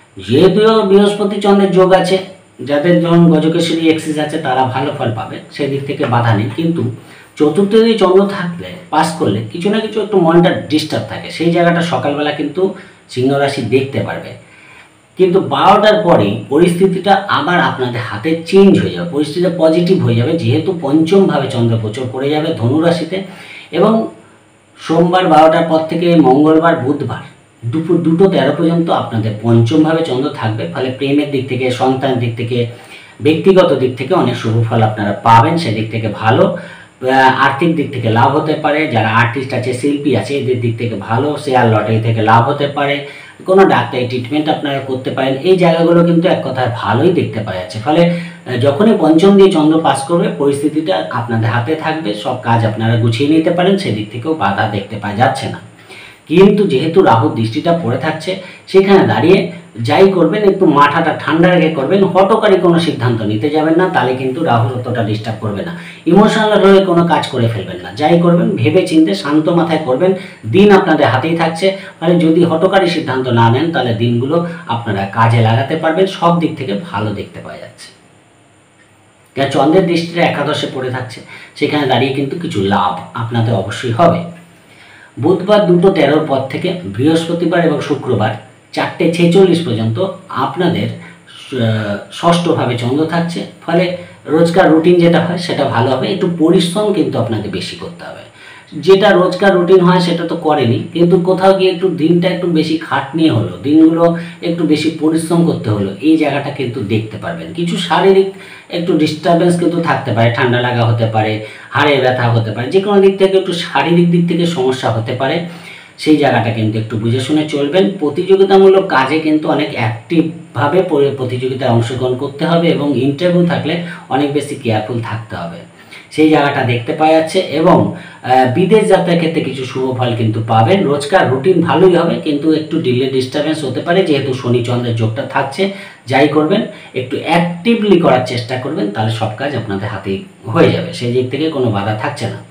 যেহেতু বৃহস্পতি চন্দ্রের যোগ আছে, যাদের যখন গজকেশরী এক্সিস আছে তারা ভালো ফল পাবে, সেদিক থেকে বাধা নেই। কিন্তু চতুর্থ দিকে চন্দ্র থাকলে পাস করলে কিছু না কিছু একটু মনটা ডিস্টার্ব থাকে, সেই জায়গাটা সকালবেলা কিন্তু সিংহ রাশি দেখতে পারবে। কিন্তু 12টার পরেই পরিস্থিতিটা আবার আপনাদের হাতে চেঞ্জ হয়ে যাবে, পরিস্থিতিটা পজিটিভ হয়ে যাবে, যেহেতু পঞ্চমভাবে চন্দ্র গোচর করে যাবে ধনু রাশিতে। এবং সোমবার 12টার পর থেকে মঙ্গলবার বুধবার দুপুর 2:13 পর্যন্ত আপনাদের পঞ্চমভাবে চন্দ্র থাকবে। ফলে প্রেমের দিক থেকে, সন্তানের দিক থেকে, ব্যক্তিগত দিক থেকে অনেক শুভ ফল আপনারা পাবেন, সেদিক থেকে ভালো। আর্থিক দিক থেকে লাভ হতে পারে, যারা আর্টিস্ট আছে, শিল্পী আছে, এদের দিক থেকে ভালো। শেয়ার লটারি থেকে লাভ হতে পারে, কোনো ডাক্তারি ট্রিটমেন্ট আপনারা করতে পারেন। এই জায়গাগুলো কিন্তু এক কথায় ভালোই দেখতে পাওয়া যাচ্ছে। ফলে যখনই পঞ্চম দিয়ে চন্দ্র পাস করবে পরিস্থিতিটা আপনাদের হাতে থাকবে, সব কাজ আপনারা গুছিয়ে নিতে পারেন, সেদিক থেকেও বাধা দেখতে পাওয়া যাচ্ছে না। কিন্তু যেহেতু রাহুর দৃষ্টিটা পড়ে থাকছে, সেখানে দাঁড়িয়ে যাই করবেন একটু মাথাটা ঠান্ডা রেখে করবেন, হঠকারী কোনো সিদ্ধান্ত নিতে যাবেন না, তাহলে কিন্তু রাহুর অতটা ডিস্টার্ব করবে না। ইমোশনাল হয়ে কোনো কাজ করে ফেলবেন না, যাই করবেন ভেবে চিন্তে শান্ত মাথায় করবেন। দিন আপনাদের হাতেই থাকছে, মানে যদি হঠকারী সিদ্ধান্ত না নেন তাহলে দিনগুলো আপনারা কাজে লাগাতে পারবেন, সব দিক থেকে ভালো দেখতে পাওয়া যাচ্ছে। চন্দ্রের দৃষ্টিটা একাদশে পড়ে থাকছে, সেখানে দাঁড়িয়ে কিন্তু কিছু লাভ আপনাদের অবশ্যই হবে। বুধবার 2:13 পর থেকে বৃহস্পতিবার এবং শুক্রবার 4:46 পর্যন্ত আপনাদের ষষ্ঠভাবে চন্দ্র থাকছে। ফলে রোজকার রুটিন যেটা হয় সেটা ভালো হবে, একটু পরিশ্রম কিন্তু আপনাদের বেশি করতে হবে। যেটা রোজকার রুটিন হয় সেটা তো করেনি, কিন্তু কোথাও গিয়ে একটু দিনটা একটু বেশি খাটনি হলো, দিনগুলো একটু বেশি পরিশ্রম করতে হলো, এই জায়গাটা কিন্তু দেখতে পারবেন। কিছু শারীরিক একটু ডিস্টারবেন্স কিন্তু থাকতে পারে, ঠান্ডা লাগা হতে পারে, হাড়ে ব্যথা হতে পারে, যে কোনো দিক থেকে একটু শারীরিক দিক থেকে সমস্যা হতে পারে, সেই জায়গাটা কিন্তু একটু বুঝে শুনে চলবেন। প্রতিযোগিতামূলক কাজে কিন্তু অনেক অ্যাক্টিভভাবে প্রতিযোগিতায় অংশগ্রহণ করতে হবে এবং ইন্টারভিউ থাকলে অনেক বেশি কেয়ারফুল থাকতে হবে, সেই জায়গাটা দেখতে পাওয়া যাচ্ছে। এবং বিদেশ যাত্রার ক্ষেত্রে কিছু শুভ ফল কিন্তু পাবেন। রোজকার রুটিন ভালোই হবে, কিন্তু একটু ডিলে ডিস্টারবেন্স হতে পারে, যেহেতু শনি চন্দ্রের যোগটা থাকছে। যাই করবেন একটু অ্যাক্টিভলি করার চেষ্টা করবেন, তাহলে সব কাজ আপনাদের হাতেই হয়ে যাবে, সেই দিক থেকে কোনো বাধা থাকছে না।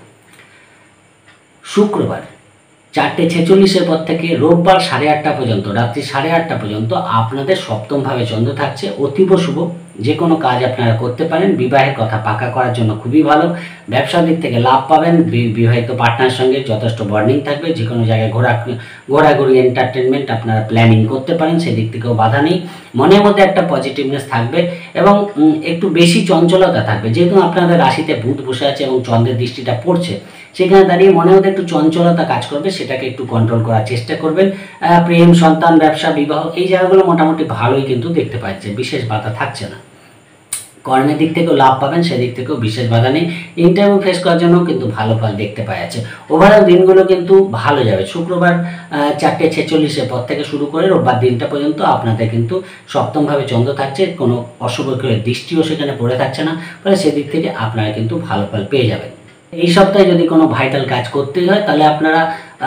শুক্রবার 4:46 পর থেকে রোববার 8:30 পর্যন্ত, রাত্রি 8:30 পর্যন্ত আপনাদের সপ্তমভাবে চন্দ্র থাকছে, অতীব শুভ। যে কোনো কাজ আপনারা করতে পারেন, বিবাহের কথা পাকা করার জন্য খুবই ভালো। ব্যবসার দিক থেকে লাভ পাবেন, বিবাহিত পার্টনার সঙ্গে যথেষ্ট বন্ডিং থাকবে, যে কোনো জায়গায় ঘোরাঘুরি এন্টারটেনমেন্ট আপনারা প্ল্যানিং করতে পারেন, সেদিক থেকেও বাধা নেই। মনের মধ্যে একটা পজিটিভনেস থাকবে এবং একটু বেশি চঞ্চলতা থাকবে, যেহেতু আপনাদের রাশিতে বুধ বসে আছে এবং চন্দ্রের দৃষ্টিটা পড়ছে, সেখানে দাঁড়িয়ে মনের মধ্যে একটু চঞ্চলতা কাজ করবে, সেটাকে একটু কন্ট্রোল করার চেষ্টা করবেন। প্রেম, সন্তান, ব্যবসা, বিবাহ এই জায়গাগুলো মোটামুটি ভালোই কিন্তু দেখতে পাচ্ছে, বিশেষ বাধা থাকছে না। কর্মের দিক থেকেও লাভ পাবেন, সেদিক থেকেও বিশেষ বাধা নেই। ইন্টারভিউ ফেস করার জন্য কিন্তু ভালো ফল দেখতে পাওয়া যাচ্ছে। ওভারঅল দিনগুলো কিন্তু ভালো যাবে। শুক্রবার 4:46 পর থেকে শুরু করে রোববার দিনটা পর্যন্ত আপনাদের কিন্তু সপ্তমভাবে চন্দ্র থাকছে, কোনো অশুভ গ্রহের দৃষ্টিও সেখানে পড়ে থাকছে না, ফলে সেদিক থেকে আপনারা কিন্তু ভালো ফল পেয়ে যাবেন। এই সপ্তাহে যদি কোনো ভাইটাল কাজ করতেই হয় তাহলে আপনারা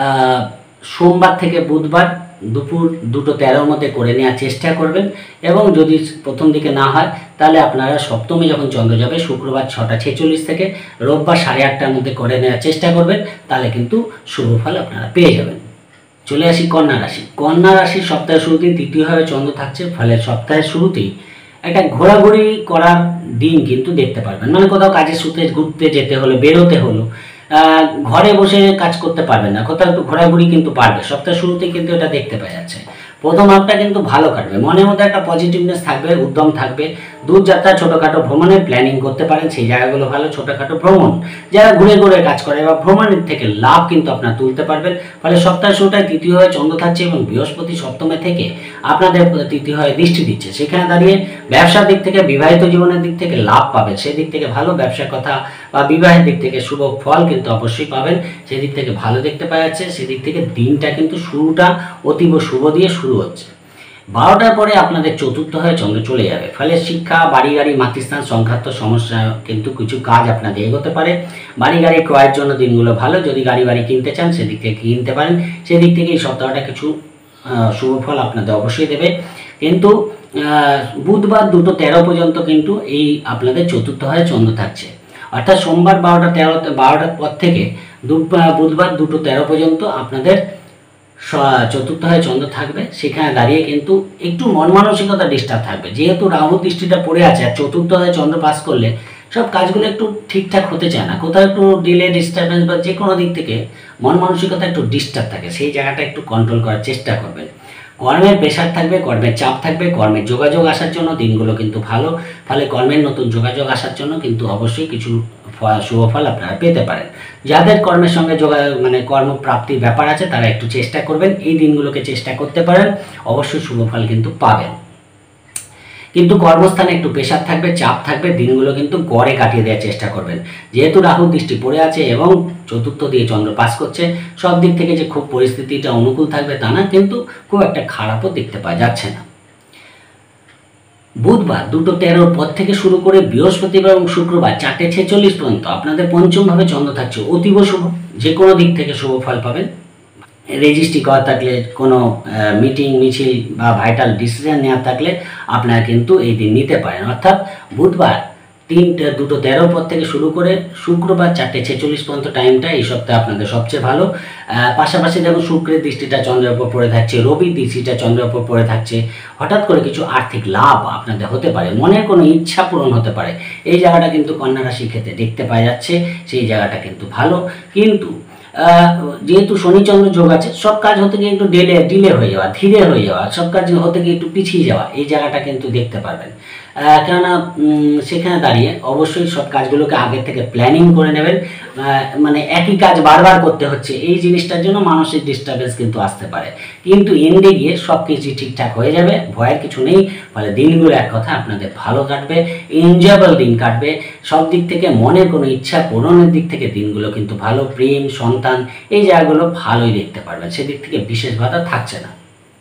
সোমবার থেকে বুধবার দুপুর 2:13 মধ্যে করে নেওয়ার চেষ্টা করবেন। এবং যদি প্রথম দিকে না হয় তাহলে আপনারা সপ্তমে যখন চন্দ্র যাবে শুক্রবার 6:46 থেকে রোববার 8:30 মধ্যে করে নেওয়ার চেষ্টা করবেন, তাহলে কিন্তু শুভ ফল আপনারা পেয়ে যাবেন। চলে আসি কন্যা রাশি। কন্যা রাশির সপ্তাহের শুরুতেই তৃতীয়ভাবে চন্দ্র থাকছে, ফলে সপ্তাহের শুরুতেই একটা ঘোরাঘুরি করার দিন কিন্তু দেখতে পারবেন। মানে কোথাও কাজের সূত্রে ঘুরতে যেতে হলো, বেরোতে হলো, ঘরে বসে কাজ করতে পারবেন না, কোথাও একটু ঘোরাঘুরি কিন্তু পারবে। সপ্তাহের শুরুতেই কিন্তু এটা দেখতে পাওয়া যাচ্ছে। প্রথম হাফটা কিন্তু ভালো কাটবে, মনের মধ্যে একটা পজিটিভনেস থাকবে, উদ্যম থাকবে। দূর যাত্রা, ছোটোখাটো ভ্রমণের প্ল্যানিং করতে পারেন, সেই জায়গাগুলো ভালো। ছোটোখাটো ভ্রমণ যারা ঘুরে ঘুরে কাজ করে বা ভ্রমণের থেকে লাভ কিন্তু আপনারা তুলতে পারবেন। ফলে সপ্তাহের শুরুটায় তৃতীয় হয়ে চন্দ্র থাকছে এবং বৃহস্পতি সপ্তমে থেকে আপনাদের তৃতীয় হয়ে দৃষ্টি দিচ্ছে, সেখানে দাঁড়িয়ে ব্যবসার দিক থেকে, বিবাহিত জীবনের দিক থেকে লাভ পাবেন, সেই দিক থেকে ভালো। ব্যবসার কথা বা বিবাহের দিক থেকে শুভ ফল কিন্তু অবশ্যই পাবেন, সেদিক থেকে ভালো দেখতে পাওয়া যাচ্ছে। সেদিক থেকে দিনটা কিন্তু শুরুটা অতীব শুভ দিয়ে শুরু হচ্ছে। 12টার পরে আপনাদের চতুর্থ হয়ে চন্দ্র চলে যাবে, ফলে শিক্ষা, বাড়ি গাড়ি, মাতৃস্থান সংক্রান্ত সমস্যা কিন্তু কিছু কাজ আপনাদের এগোতে পারে। বাড়ি গাড়ি ক্রয়ের জন্য দিনগুলো ভালো, যদি গাড়ি বাড়ি কিনতে চান সেদিক থেকে কিনতে পারেন, সেদিক থেকে এই সপ্তাহটা কিছু শুভ ফল আপনাদের অবশ্যই দেবে। কিন্তু বুধবার 2:13 পর্যন্ত কিন্তু এই আপনাদের চতুর্থ হয়ে চন্দ্র থাকছে, অর্থাৎ সোমবার 12টার পর থেকে বুধবার 2:13 পর্যন্ত আপনাদের চতুর্থ চন্দ্র থাকবে, সেখানে দাঁড়িয়ে কিন্তু একটু মন মানসিকতা ডিস্টার্ব থাকবে। যেহেতু রাহু দৃষ্টিটা পড়ে আছে আর চতুর্থ চন্দ্র পাস করলে সব কাজগুলো একটু ঠিকঠাক হতে চায় না, কোথাও একটু ডিলে ডিস্টারবেন্স বা যে কোনো দিক থেকে মন মানসিকতা একটু ডিস্টার্ব থাকে, সেই জায়গাটা একটু কন্ট্রোল করার চেষ্টা করবেন। কর্মের প্রেশার থাকবে, কর্মের চাপ থাকবে, কর্মের যোগাযোগ আসার জন্য দিনগুলো কিন্তু ভালো, ফলে কর্মের নতুন যোগাযোগ আসার জন্য কিন্তু অবশ্যই কিছু শুভ ফল আপনারা পেতে পারেন। যাদের কর্মের সঙ্গে কর্মপ্রাপ্তির ব্যাপার আছে তারা একটু চেষ্টা করবেন, এই দিনগুলোকে চেষ্টা করতে পারেন, অবশ্যই শুভ ফল কিন্তু পাবেন। কিন্তু কর্মস্থানে একটু প্রেশার থাকবে, চাপ থাকবে, দিনগুলো কিন্তু গড়ে কাটিয়ে দেওয়ার চেষ্টা করবেন। যেহেতু রাহু দৃষ্টি পড়ে আছে এবং চতুর্থ দিয়ে চন্দ্র পাস করছে, সব দিক থেকে যে খুব পরিস্থিতিটা অনুকূল থাকবে তা না, কিন্তু খুব একটা খারাপও দেখতে পাওয়া যাচ্ছে না। বুধবার 2:13 পর থেকে শুরু করে বৃহস্পতিবার এবং শুক্রবার 4:46 পর্যন্ত আপনাদের পঞ্চমভাবে চন্দ্র থাকছে, অতীব শুভ, যে কোনো দিক থেকে শুভ ফল পাবেন। রেজিস্ট্রি করা থাকলে, কোনো মিটিং মিছিল বা ভাইটাল ডিসিশন নেওয়া থাকলে আপনারা কিন্তু এই দিন নিতে পারেন। অর্থাৎ বুধবার 2:13 পর থেকে শুরু করে শুক্রবার 4:46 পর্যন্ত টাইমটা এই সপ্তাহে আপনাদের সবচেয়ে ভালো। পাশাপাশি দেখুন শুক্রের দৃষ্টিটা চন্দ্রের উপর পড়ে থাকছে, রবির দৃষ্টিটা চন্দ্রের উপর পড়ে থাকছে, হঠাৎ করে কিছু আর্থিক লাভ আপনাদের হতে পারে, মনের কোনো ইচ্ছা পূরণ হতে পারে, এই জায়গাটা কিন্তু কন্যা রাশির ক্ষেত্রে দেখতে পাওয়া যাচ্ছে, সেই জায়গাটা কিন্তু ভালো। কিন্তু যেহেতু শনিচন্দ্র যোগ আছে, সব কাজ হতে গিয়ে একটু ডিলে হয়ে যাওয়া, ধীরে হয়ে যাওয়া, সব কাজ হতে গিয়ে একটু পিছিয়ে যাওয়া, এই জায়গাটা কিন্তু দেখতে পারবেন। কেননা সেখানে দাঁড়িয়ে অবশ্যই সব কাজগুলোকে আগে থেকে প্ল্যানিং করে নেবেন। একই কাজ বারবার করতে হচ্ছে, এই জিনিসটার জন্য মানসিক ডিস্টারবেন্স কিন্তু আসতে পারে, কিন্তু এন্ডে গিয়ে সব কিছু ঠিকঠাক হয়ে যাবে, ভয়ের কিছু নেই। ফলে দিনগুলো এক কথা আপনাদের ভালো কাটবে, এনজয়েবল দিন কাটবে, সব দিক থেকে মনের কোনো ইচ্ছা পূরণের দিক থেকে দিনগুলো কিন্তু ভালো, প্রেম সন্তান এই জায়গাগুলো ভালোই দেখতে পারবেন, সেদিক থেকে বিশেষ বাধা থাকছে না।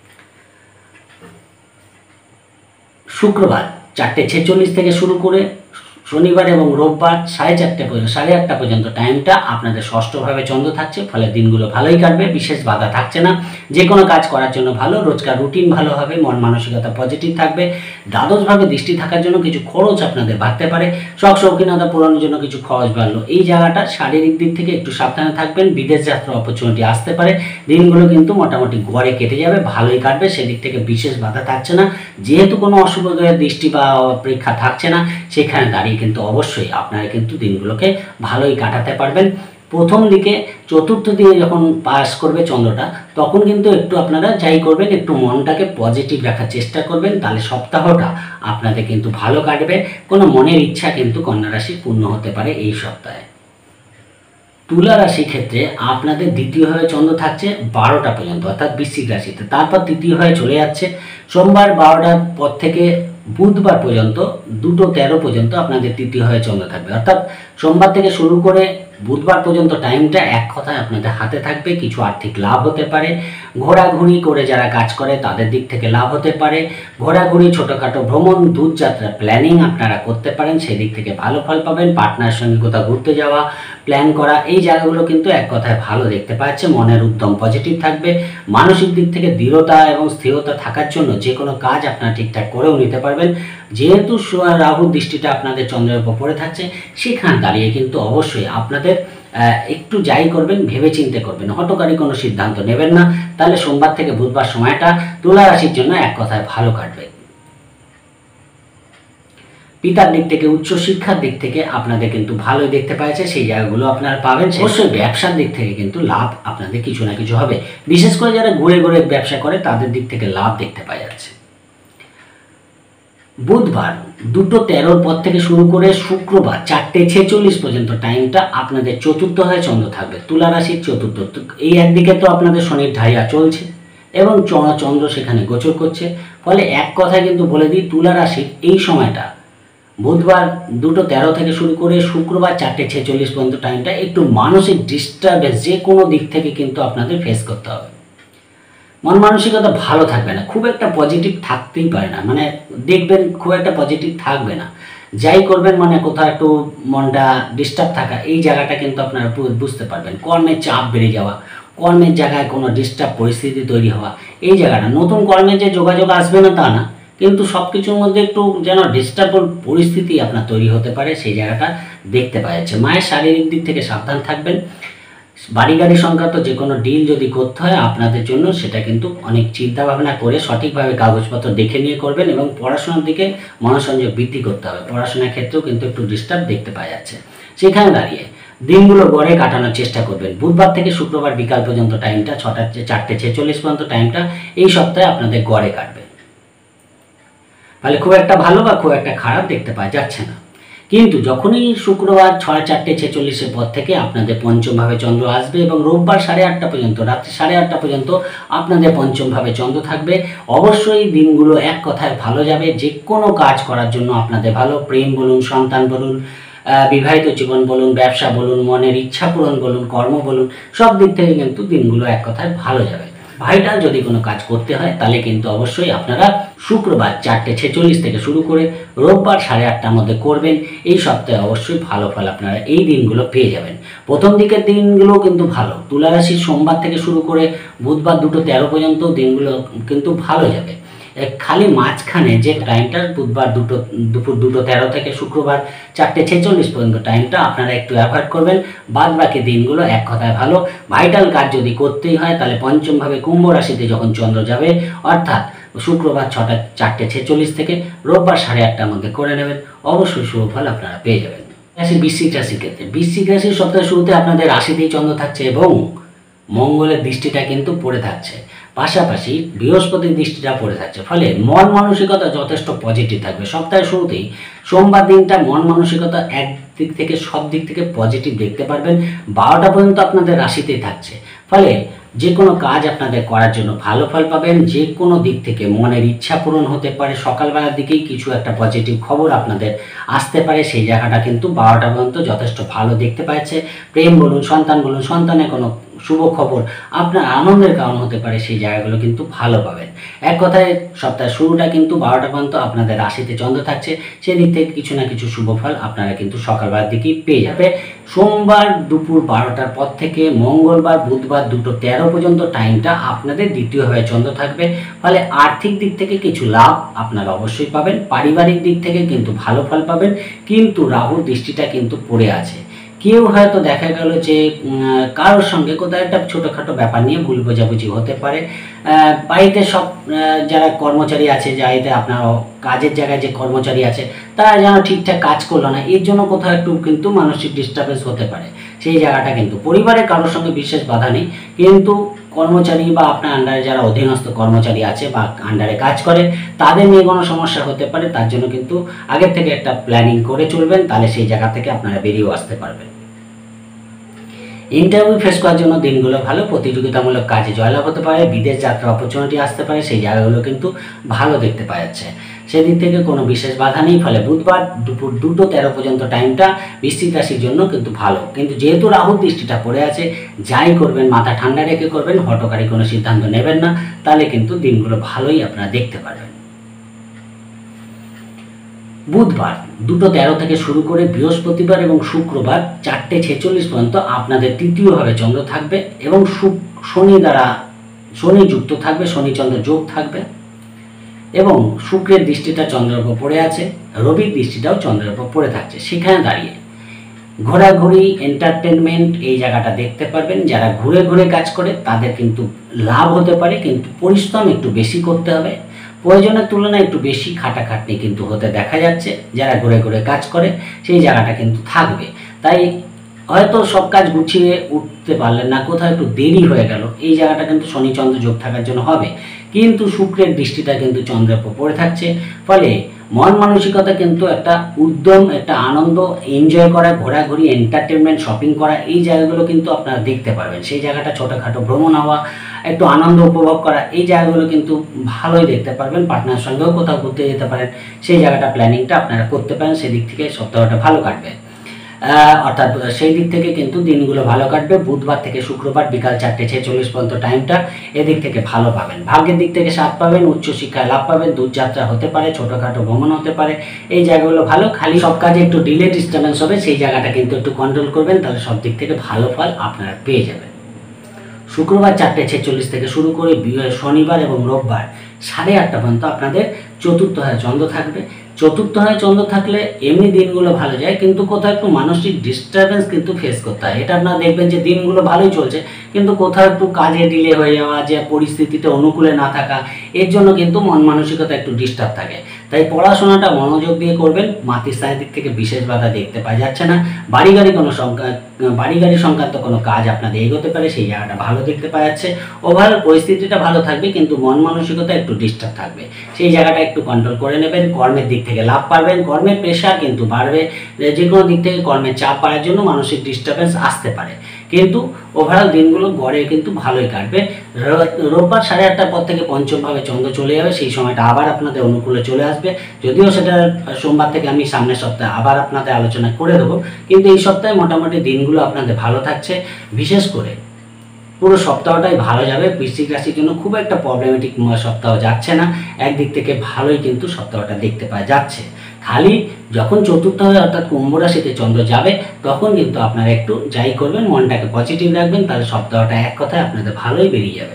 শুক্রবার 4:46 থেকে শুরু করে শনিবার এবং রোববার 8:30 পর্যন্ত টাইমটা আপনাদের ষষ্ঠভাবে চন্দ্র থাকছে, ফলে দিনগুলো ভালোই কাটবে, বিশেষ বাধা থাকছে না, যে কোনো কাজ করার জন্য ভালো, রোজকার রুটিন ভালো হবে, মন মানসিকতা পজিটিভ থাকবে। দ্বাদশভাবে দৃষ্টি থাকার জন্য কিছু খরচ আপনাদের বাড়তে পারে, শখ শৌখিনতা পূরণের জন্য কিছু খরচ বাড়লো, এই জায়গাটা শারীরিক দিক থেকে একটু সাবধানে থাকবেন, বিদেশ যাত্রার অপরচুনিটি আসতে পারে, দিনগুলো কিন্তু মোটামুটি গড়ে কেটে যাবে, ভালোই কাটবে, সেদিক থেকে বিশেষ বাধা থাকছে না। যেহেতু কোনো অশুভ গ্রহের দৃষ্টি বা পরীক্ষা থাকছে না, সেখানে দাঁড়িয়ে কিন্তু অবশ্যই আপনারা কিন্তু দিনগুলোকে ভালোই কাটাতে পারবেন। প্রথম দিকে চতুর্থ দিয়ে যখন পাস করবে চন্দ্রটা, তখন কিন্তু একটু আপনারা যাই করবেন, একটু মনটাকে পজিটিভ রাখার চেষ্টা করবেন, তাহলে সপ্তাহটা আপনাদের কিন্তু ভালো কাটবে, কোনো মনের ইচ্ছা কিন্তু কন্যা রাশি পূর্ণ হতে পারে এই সপ্তাহে। তুলা রাশির ক্ষেত্রে আপনাদের দ্বিতীয়ভাবে চন্দ্র থাকছে 12টা পর্যন্ত, অর্থাৎ বৃশ্চিক রাশিতে, তারপর তৃতীয় হয়ে চলে যাচ্ছে। সোমবার 12টার পর থেকে বুধবার পর্যন্ত 2:13 পর্যন্ত আপনাদের তৃতীয় হয়ে চন্দ্র থাকবে, অর্থাৎ সোমবার থেকে শুরু করে বুধবার পর্যন্ত টাইমটা এক কথায় আপনাদের হাতে থাকবে, কিছু আর্থিক লাভ হতে পারে, ঘোরাঘুরি করে যারা কাজ করে তাদের দিক থেকে লাভ হতে পারে, ঘোরাঘুরি ছোটোখাটো ভ্রমণ দূরযাত্রা প্ল্যানিং আপনারা করতে পারেন, সেদিক থেকে ভালো ফল পাবেন। পার্টনারের সঙ্গে কোথাও ঘুরতে যাওয়া, প্ল্যান করা, এই জায়গাগুলো কিন্তু এক কথায় ভালো দেখতে পাচ্ছে, মনের উদ্যম পজিটিভ থাকবে, মানসিক দিক থেকে দৃঢ়তা এবং স্থিরতা থাকার জন্য যে কোনো কাজ আপনারা ঠিকঠাক করেও নিতে পারবেন। যেহেতু রাহুর দৃষ্টিটা আপনাদের চন্দ্রের উপর পড়ে থাকছে, সেখানে দাঁড়িয়ে কিন্তু অবশ্যই আপনাদের একটু যাই করবেন ভেবে চিন্তে করবেন, হঠকারী কোনো সিদ্ধান্ত নেবেন না, তাহলে সোমবার থেকে বুধবার সময়টা তুলা রাশির জন্য এক কথায় ভালো কাটবে। পিতার দিক থেকে, উচ্চশিক্ষার দিক থেকে আপনাদের কিন্তু ভালোই দেখতে পাচ্ছে, সেই জায়গাগুলো আপনারা পাবেন। অবশ্যই ব্যবসার দিক থেকে কিন্তু লাভ আপনাদের কিছু না কিছু হবে, বিশেষ করে যারা ঘুরে ঘুরে ব্যবসা করে তাদের দিক থেকে লাভ দেখতে পাওয়া যাচ্ছে। বুধবার 2:13 পর থেকে শুরু করে শুক্রবার 4:46 পর্যন্ত টাইমটা আপনাদের চতুর্থ হয়ে চন্দ্র থাকবে, তুলা রাশির চতুর্থ। এই একদিকে তো আপনাদের শনির ঢাইয়া চলছে এবং চন্দ্র সেখানে গোচর করছে, ফলে এক কথায় কিন্তু বলে দিই, তুলা রাশির এই সময়টা বুধবার 2:13 থেকে শুরু করে শুক্রবার 4:46 পর্যন্ত টাইমটা একটু মানসিক ডিস্টারবেন্স যে কোনো দিক থেকে কিন্তু আপনাদের ফেস করতে হবে, মন মানসিকতা ভালো থাকবে না, খুব একটা পজিটিভ থাকতেই পারে না, দেখবেন খুব একটা পজিটিভ থাকবে না, যাই করবেন কোথাও একটু মনটা ডিস্টার্ব থাকা, এই জায়গাটা কিন্তু আপনারা বুঝতে পারবেন। কর্মের চাপ বেড়ে যাওয়া, কর্মের জায়গায় কোনো ডিস্টার্ব পরিস্থিতি তৈরি হওয়া, এই জায়গাটা নতুন কর্মের যে যোগাযোগ আসবে না তা না, কিন্তু সব কিছুর মধ্যে একটু যেন ডিস্টার্ব পরিস্থিতি আপনার তৈরি হতে পারে, সেই জায়গাটা দেখতে পাওয়া যাচ্ছে। মায়ের শারীরিক দিক থেকে সাবধান থাকবেন, বাড়ি গাড়ি সংক্রান্ত যে কোনো ডিল যদি করতে হয় আপনাদের জন্য, সেটা কিন্তু অনেক চিন্তা ভাবনা করে সঠিকভাবে কাগজপত্র দেখে নিয়ে করবেন এবং পড়াশোনার দিকে মনোসংযোগ বৃদ্ধি করতে হবে। পড়াশোনার ক্ষেত্রেও কিন্তু একটু ডিস্টার্ব দেখতে পাওয়া যাচ্ছে। সেখানে দাঁড়িয়ে দিনগুলো গড়ে কাটানোর চেষ্টা করবেন। বুধবার থেকে শুক্রবার বিকাল পর্যন্ত টাইমটা 4:46 পর্যন্ত টাইমটা এই সপ্তাহে আপনাদের গড়ে কাটবে। তাহলে খুব একটা ভালো বা খুব একটা খারাপ দেখতে পাওয়া যাচ্ছে না। কিন্তু যখনই শুক্রবার 4:46 পর থেকে আপনাদের পঞ্চমভাবে চন্দ্র আসবে এবং রোববার 8:30 পর্যন্ত, রাত্রি 8:30 পর্যন্ত আপনাদের পঞ্চমভাবে চন্দ্র থাকবে, অবশ্যই দিনগুলো এক কথায় ভালো যাবে। যে কোনো কাজ করার জন্য আপনাদের ভালো, প্রেম বলুন, সন্তান বলুন, বিবাহিত জীবন বলুন, ব্যবসা বলুন, মনের ইচ্ছা পূরণ বলুন, কর্ম বলুন, সব দিক থেকে কিন্তু দিনগুলো এক কথায় ভালো যাবে। ভাইটাল যদি কোনো কাজ করতে হয় তাহলে কিন্তু অবশ্যই আপনারা শুক্রবার 4:46 থেকে শুরু করে রোববার 8:30টার মধ্যে করবেন। এই সপ্তাহে অবশ্যই ভালো ফল আপনারা এই দিনগুলো পেয়ে যাবেন। প্রথম দিকের দিনগুলো কিন্তু ভালো। তুলা রাশির সোমবার থেকে শুরু করে বুধবার 2:13 পর্যন্ত দিনগুলো কিন্তু ভালো যাবে। খালি মাঝখানে যে টাইমটা বুধবার দুপুর 2:13 থেকে শুক্রবার 4:46 পর্যন্ত টাইমটা আপনারা একটু অ্যাভয়েড করবেন। বাদ বাকি দিনগুলো এক কথায় ভালো। ভাইটাল কাজ যদি করতেই হয় তাহলে পঞ্চমভাবে কুম্ভ রাশিতে যখন চন্দ্র যাবে, অর্থাৎ শুক্রবার 4:46 থেকে রোববার 8:30টার মধ্যে করে নেবেন, অবশ্যই শুভ ফল আপনারা পেয়ে যাবেন। বৃশ্চিক রাশির ক্ষেত্রে, বৃশ্চিক রাশির সপ্তাহের শুরুতে আপনাদের রাশিতেই চন্দ্র থাকছে এবং মঙ্গলের দৃষ্টিটা কিন্তু পড়ে থাকছে, পাশাপাশি বৃহস্পতির দৃষ্টিটা পড়ে থাকছে। ফলে মন মানসিকতা যথেষ্ট পজিটিভ থাকবে। সপ্তাহের শুরুতেই সোমবার দিনটা মন মানসিকতা একদিক থেকে সব দিক থেকে পজিটিভ দেখতে পারবেন। 12টা পর্যন্ত আপনাদের রাশিতেই থাকছে, ফলে যে কোনো কাজ আপনাদের করার জন্য ভালো ফল পাবেন। যে কোনো দিক থেকে মনের ইচ্ছা পূরণ হতে পারে। সকালবেলার দিকেই কিছু একটা পজিটিভ খবর আপনাদের আসতে পারে, সেই জায়গাটা কিন্তু 12টা পর্যন্ত যথেষ্ট ভালো দেখতে পাচ্ছে। প্রেম বলুন, সন্তান বলুন, সন্তানের কোনো শুভ খবর আপনার আনন্দের কারণ হতে পারে, সেই জায়গাগুলো কিন্তু ভালো পাবেন। এক কথায় সপ্তাহের শুরুটা কিন্তু 12টা পর্যন্ত আপনাদের রাশিতে চন্দ্র থাকছে, সেদিক থেকে কিছু না কিছু শুভ ফল আপনারা কিন্তু সকালবেলার দিকেই পেয়ে যাবে। সোমবার দুপুর 12টার পর থেকে মঙ্গলবার বুধবার 2:13 পর্যন্ত টাইমটা আপনাদের দ্বিতীয়ভাবে চন্দ্র থাকবে। ফলে আর্থিক দিক থেকে কিছু লাভ আপনারা অবশ্যই পাবেন। পারিবারিক দিক থেকে কিন্তু ভালো ফল পাবেন, কিন্তু রাহুর দৃষ্টিটা কিন্তু পড়ে আছে। কেউ হয়তো দেখা গেল যে কারোর সঙ্গে কোথাও একটা ছোটোখাটো ব্যাপার নিয়ে ভুল বোঝাবুঝি হতে পারে। বাড়িতে সব যারা কর্মচারী আছে, যাইতে আপনার কাজের জায়গায় যে কর্মচারী আছে তারা যেন ঠিকঠাক কাজ করলো না, এর জন্য কোথাও একটু কিন্তু মানসিক ডিস্টার্বেন্স হতে পারে। সেই জায়গাটা কিন্তু পরিবারের কারোর সঙ্গে বিশেষ বাধা নেই, কিন্তু কর্মচারী বা আপনার আন্ডারে যারা অধীনস্থ কর্মচারী আছে বা আন্ডারে কাজ করে তাদের নিয়ে কোনো সমস্যা হতে পারে। তার জন্য কিন্তু আগের থেকে একটা প্ল্যানিং করে চলবেন, তাহলে সেই জায়গা থেকে আপনারা বেরিয়েও আসতে পারবেন। ইন্টারভিউ ফেস করার জন্য দিনগুলো ভালো। প্রতিযোগিতামূলক কাজে জয়লাভ হতে পারে, বিদেশ যাত্রার অপরচুনিটি আসতে পারে, সেই জায়গাগুলো কিন্তু ভালো দেখতে পাওয়া যাচ্ছে। সেদিক থেকে কোনো বিশেষ বাধা নেই। ফলে বুধবার দুপুর 2:13 পর্যন্ত টাইমটা বৃশ্চিক রাশির জন্য কিন্তু ভালো। কিন্তু যেহেতু রাহুর দৃষ্টিটা পড়ে আছে, যাই করবেন মাথা ঠান্ডা রেখে করবেন, হঠকারী কোনো সিদ্ধান্ত নেবেন না, তাহলে কিন্তু দিনগুলো ভালোই আপনারা দেখতে পারবেন। বুধবার 2:13 থেকে শুরু করে বৃহস্পতিবার এবং শুক্রবার 4:46 পর্যন্ত আপনাদের তৃতীয়ভাবে চন্দ্র থাকবে এবং শনি দ্বারা শনি যুক্ত থাকবে, শনি চন্দ্র যোগ থাকবে এবং শুক্রের দৃষ্টিটা চন্দ্রের উপর পড়ে আছে, রবির দৃষ্টিটাও চন্দ্রের উপর পড়ে থাকছে। সেখানে দাঁড়িয়ে ঘোরাঘুরি, এন্টারটেনমেন্ট এই জায়গাটা দেখতে পারবেন। যারা ঘুরে ঘুরে কাজ করে তাদের কিন্তু লাভ হতে পারে, কিন্তু পরিশ্রম একটু বেশি করতে হবে। প্রয়োজনের তুলনায় একটু বেশি খাটাখাটনি কিন্তু হতে দেখা যাচ্ছে। যারা ঘুরে ঘুরে কাজ করে সেই জায়গাটা কিন্তু থাকবে। তাই হয়তো সব কাজ গুছিয়ে উঠতে পারলেন না, কোথাও একটু দেরি হয়ে গেল, এই জায়গাটা কিন্তু শনি চন্দ্র যোগ থাকার জন্য হবে। কিন্তু শুক্রের দৃষ্টিটা কিন্তু চন্দ্রের উপর পড়ে থাকছে, ফলে মন মানসিকতা কিন্তু একটা উদ্যম, একটা আনন্দ, এনজয় করা, ঘোরাঘুরি, এন্টারটেনমেন্ট, শপিং করা, এই জায়গাগুলো কিন্তু আপনারা দেখতে পারবেন। সেই জায়গাটা ছোটোখাটো ভ্রমণ হওয়া, একটু আনন্দ উপভোগ করা, এই জায়গাগুলো কিন্তু ভালোই দেখতে পারবেন। পার্টনার সঙ্গেও কোথাও ঘুরতে যেতে পারেন, সেই জায়গাটা প্ল্যানিংটা আপনারা করতে পারেন। সেদিক থেকে সপ্তাহটা ভালো কাটবে, অর্থাৎ সেই দিক থেকে কিন্তু দিনগুলো ভালো কাটবে। বুধবার থেকে শুক্রবার বিকাল 4:46 পর্যন্ত টাইমটা এদিক থেকে ভালো পাবেন। ভাগ্যের দিক থেকে 7 পাবেন, উচ্চশিক্ষায় লাভ পাবেন, দূরযাত্রা হতে পারে, ছোটোখাটো ভ্রমণ হতে পারে, এই জায়গাগুলো ভালো। খালি সব কাজে একটু ডিলে ডিস্টার্বেন্স হবে, সেই জায়গাটা কিন্তু একটু কন্ট্রোল করবেন, তাহলে সব দিক থেকে ভালো ফল আপনারা পেয়ে যাবেন। শুক্রবার 4:46 থেকে শুরু করে শনিবার এবং রোববার 8:30 পর্যন্ত আপনাদের চতুর্থ চন্দ্র থাকবে। চতুর্থভাবে চন্দ্র থাকলে এমনি দিনগুলো ভালো যায়, কিন্তু কোথাও একটু মানসিক ডিস্টারবেন্স কিন্তু ফেস করতে হয়। এটা আপনারা দেখবেন যে দিনগুলো ভালোই চলছে, কিন্তু কোথাও একটু কাজে ডিলে হয়ে যাওয়া, যে পরিস্থিতিতে অনুকূলে না থাকা, এর জন্য কিন্তু মন মানসিকতা একটু ডিস্টার্ব থাকে। তাই পড়াশোনাটা মনোযোগ দিয়ে করবেন। মাতৃস্থানের দিক থেকে বিশেষ বাধা দেখতে পাওয়া যাচ্ছে না। বাড়ি গাড়ি সংক্রান্ত কোনো কাজ আপনাদের এগোতে পারে, সেই জায়গাটা ভালো দেখতে পাওয়া যাচ্ছে। ওভারঅল পরিস্থিতিটা ভালো থাকবে, কিন্তু মন মানসিকতা একটু ডিস্টার্ব থাকবে, সেই জায়গাটা একটু কন্ট্রোল করে নেবেন। কর্মের দিক থেকে লাভ পাবেন, কর্মের প্রেশার কিন্তু বাড়বে, যে কোনো দিক থেকে কর্মের চাপ বাড়ার জন্য মানসিক ডিস্টারবেন্স আসতে পারে, কিন্তু ওভারঅল দিনগুলো গড়ে কিন্তু ভালোই কাটবে। রোববার 8:30টার পর থেকে পঞ্চমভাবে চন্দ্র চলে যাবে, সেই সময়টা আবার আপনাদের অনুকূলে চলে আসবে। যদিও সেটা সোমবার থেকে আমি সামনের সপ্তাহে আবার আপনাদের আলোচনা করে দেবো, কিন্তু এই সপ্তাহে মোটামুটি দিনগুলো আপনাদের ভালো থাকছে। বিশেষ করে পুরো সপ্তাহটাই ভালো যাবে। বৃশ্চিক রাশির জন্য খুব একটা প্রবলেমেটিক সপ্তাহ যাচ্ছে না, একদিক থেকে ভালোই কিন্তু সপ্তাহটা দেখতে পাওয়া যাচ্ছে। খালি যখন চতুর্থভাবে অর্থাৎ কুম্ভ রাশিতে চন্দ্র যাবে, তখন কিন্তু আপনারা একটু যাই করবেন মনটাকে পজিটিভ রাখবেন, তাহলে সপ্তাহটা এক কথায় আপনাদের ভালোই বেরিয়ে যাবে।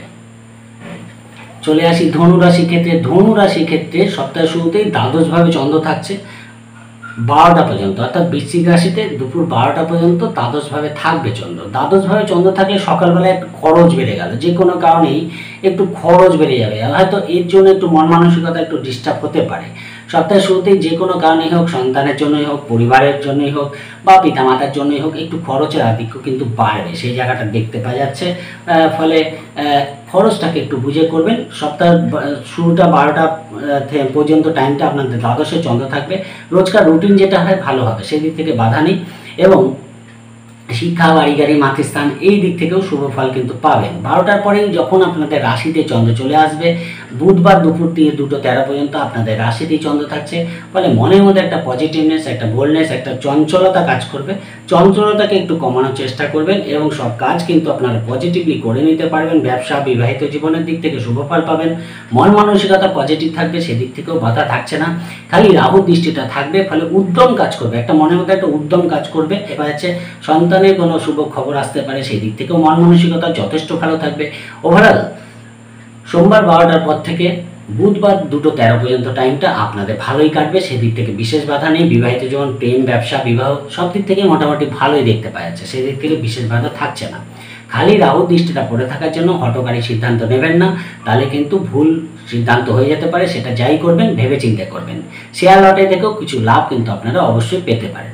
চলে আসি ধনু রাশির ক্ষেত্রে। ধনু রাশির ক্ষেত্রে সপ্তাহের শুরুতেই দ্বাদশভাবে চন্দ্র থাকছে 12টা পর্যন্ত, অর্থাৎ বৃশ্চিক রাশিতে দুপুর 12টা পর্যন্ত দ্বাদশভাবে থাকবে চন্দ্র। দ্বাদশভাবে চন্দ্র থাকলে সকালবেলা একটু খরচ বেড়ে গেল, যে কোনো কারণেই একটু খরচ বেড়ে যাবে, হয়তো এর জন্য একটু মন মানসিকতা একটু ডিস্টার্ব হতে পারে। সপ্তাহের শুরুতেই যে কোনো কারণেই হোক, সন্তানের জন্যই হোক, পরিবারের জন্যই হোক, বা পিতামাতার জন্যই হোক, একটু খরচের আধিক্য কিন্তু বাড়বে, সেই জায়গাটা দেখতে পাওয়া যাচ্ছে। ফলে খরচটাকে একটু বুঝে করবেন। সপ্তাহের শুরুটা 12টা পর্যন্ত টাইমটা আপনাদের দ্বাদশে চন্দ্র থাকবে। রোজকার রুটিন যেটা হয় ভালো হবে, সেই দিক থেকে বাধা নেই, এবং শিক্ষা, বাড়ি গাড়ি, মাতৃস্থান এই দিক থেকেও শুভ ফল কিন্তু পাবেন। 12টার পরেই যখন আপনাদের রাশিতে চন্দ্র চলে আসবে, বুধবার দুপুর 2:13 পর্যন্ত আপনাদের রাশিতেই চন্দ্র থাকছে, ফলে মনের মধ্যে একটা পজিটিভনেস, একটা বোল্ডনেস, একটা চঞ্চলতা কাজ করবে। চঞ্চলতাকে একটু কমানোর চেষ্টা করবেন, এবং সব কাজ কিন্তু আপনারা পজিটিভলি করে নিতে পারবেন। ব্যবসা, বিবাহিত জীবনের দিক থেকে শুভ ফল পাবেন। মন মানসিকতা পজিটিভ থাকবে, সেদিক থেকেও বাধা থাকছে না। খালি রাহু দৃষ্টিটা থাকবে, ফলে উদ্যম কাজ করবে, একটা মনের মধ্যে একটা উদ্যম কাজ করবে। এবার হচ্ছে সন্তানের কোনো শুভ খবর আসতে পারে, সেই দিক থেকেও মন মানসিকতা যথেষ্ট ভালো থাকবে। ওভারঅল সোমবার 12টার পর থেকে বুধবার 2:13 পর্যন্ত টাইমটা আপনাদের ভালোই কাটবে, সেদিক থেকে বিশেষ বাধা নেই। বিবাহিত জীবন, প্রেম, ব্যবসা, বিবাহ সব দিক থেকে মোটামুটি ভালোই দেখতে পাওয়া যাচ্ছে, সেই দিক থেকে বিশেষ বাধা থাকছে না। খালি রাহু দৃষ্টিটা পড়ে থাকার জন্য হঠকারী সিদ্ধান্ত নেবেন না, তাহলে কিন্তু ভুল সিদ্ধান্ত হয়ে যেতে পারে। সেটা যাই করবেন ভেবে চিন্তে করবেন। শেয়ার লটে থেকেও কিছু লাভ কিন্তু আপনারা অবশ্যই পেতে পারেন।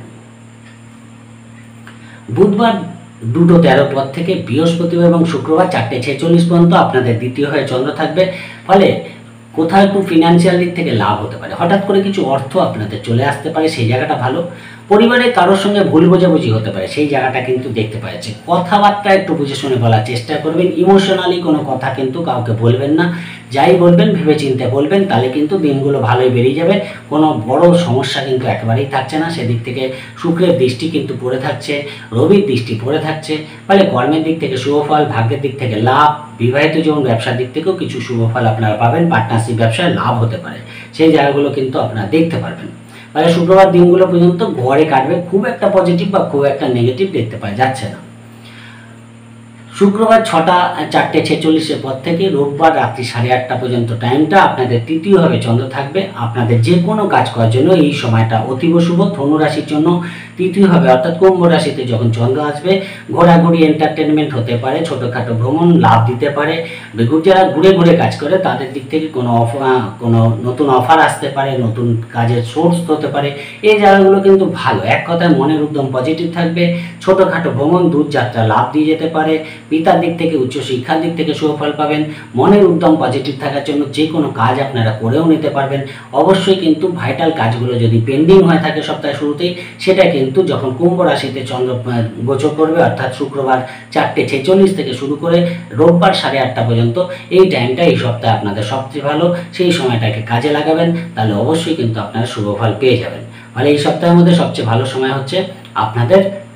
বুধবার 2:13 পর থেকে বৃহস্পতিবার এবং শুক্রবার 4:46 পর্যন্ত আপনাদের দ্বিতীয় হয়ে চন্দ্র থাকবে, ফলে কোথাও একটু ফিনান্সিয়াল দিক থেকে লাভ হতে পারে, হঠাৎ করে কিছু অর্থ আপনাদের চলে আসতে পারে, সেই জায়গাটা ভালো। পরিবারে কারোর সঙ্গে ভুল বোঝাবুঝি হতে পারে, সেই জায়গাটা কিন্তু দেখতে পাওয়া যাচ্ছে। কথাবার্তা একটু বুঝে শুনে বলার চেষ্টা করবেন। ইমোশনালি কোনো কথা কিন্তু কাউকে বলবেন না, যাই বলবেন ভেবে চিন্তে বলবেন, তাহলে কিন্তু দিনগুলো ভালোই বেরিয়ে যাবে। কোনো বড় সমস্যা কিন্তু একেবারেই থাকছে না। সেদিক থেকে শুক্রের দৃষ্টি কিন্তু পড়ে থাকছে, রবির দৃষ্টি পড়ে থাকছে, ফলে কর্মের দিক থেকে শুভ ফল, ভাগ্যের দিক থেকে লাভ, বিবাহিত জীবন, ব্যবসার দিক থেকেও কিছু শুভ ফল আপনারা পাবেন। পার্টনারশিপ ব্যবসায় লাভ হতে পারে, সেই জায়গাগুলো কিন্তু আপনারা দেখতে পারবেন। মানে শুক্রবার দিনগুলো পর্যন্ত ঘরে কাটবে, খুব একটা পজিটিভ বা খুব একটা নেগেটিভ দেখতে পাওয়া যাচ্ছে না। শুক্রবার 4:46 পর থেকে রোববার রাত্রি 8:30 পর্যন্ত টাইমটা আপনাদের তৃতীয়ভাবে চন্দ্র থাকবে। আপনাদের যে কোনো কাজ করার জন্য এই সময়টা অতীব শুভ। ধনু রাশির জন্য তৃতীয়ভাবে অর্থাৎ কুম্ভ রাশিতে যখন চন্দ্র আসবে, ঘোরাঘুরি, এন্টারটেনমেন্ট হতে পারে, ছোটোখাটো ভ্রমণ লাভ দিতে পারে। যারা ঘুরে ঘুরে কাজ করে তাদের দিক থেকে কোনো নতুন অফার আসতে পারে, নতুন কাজের সোর্স হতে পারে, এই জায়গাগুলো কিন্তু ভালো। এক কথায় মনের উদ্যম পজিটিভ থাকবে। ছোটোখাটো ভ্রমণ, দূরযাত্রা লাভ দিয়ে যেতে পারে। পিতার দিক থেকে, উচ্চশিক্ষার দিক থেকে সুফল পাবেন। মনের উদ্যম পজিটিভ থাকার জন্য যে কোনো কাজ আপনারা করেও নিতে পারবেন। অবশ্যই কিন্তু ভাইটাল কাজগুলো যদি পেন্ডিং হয়ে থাকে সপ্তাহের শুরুতেই, সেটা কিন্তু যখন কুম্ভ রাশিতে চন্দ্র গোচর করবে, অর্থাৎ শুক্রবার 4:46 থেকে শুরু করে রোববার 8:30 পর্যন্ত, এই টাইমটা এই সপ্তাহে আপনাদের সবচেয়ে ভালো। সেই সময়টাকে কাজে লাগাবেন, তাহলে অবশ্যই কিন্তু আপনারা শুভ ফল পেয়ে যাবেন। ফলে এই সপ্তাহের মধ্যে সবচেয়ে ভালো সময় হচ্ছে আপনাদের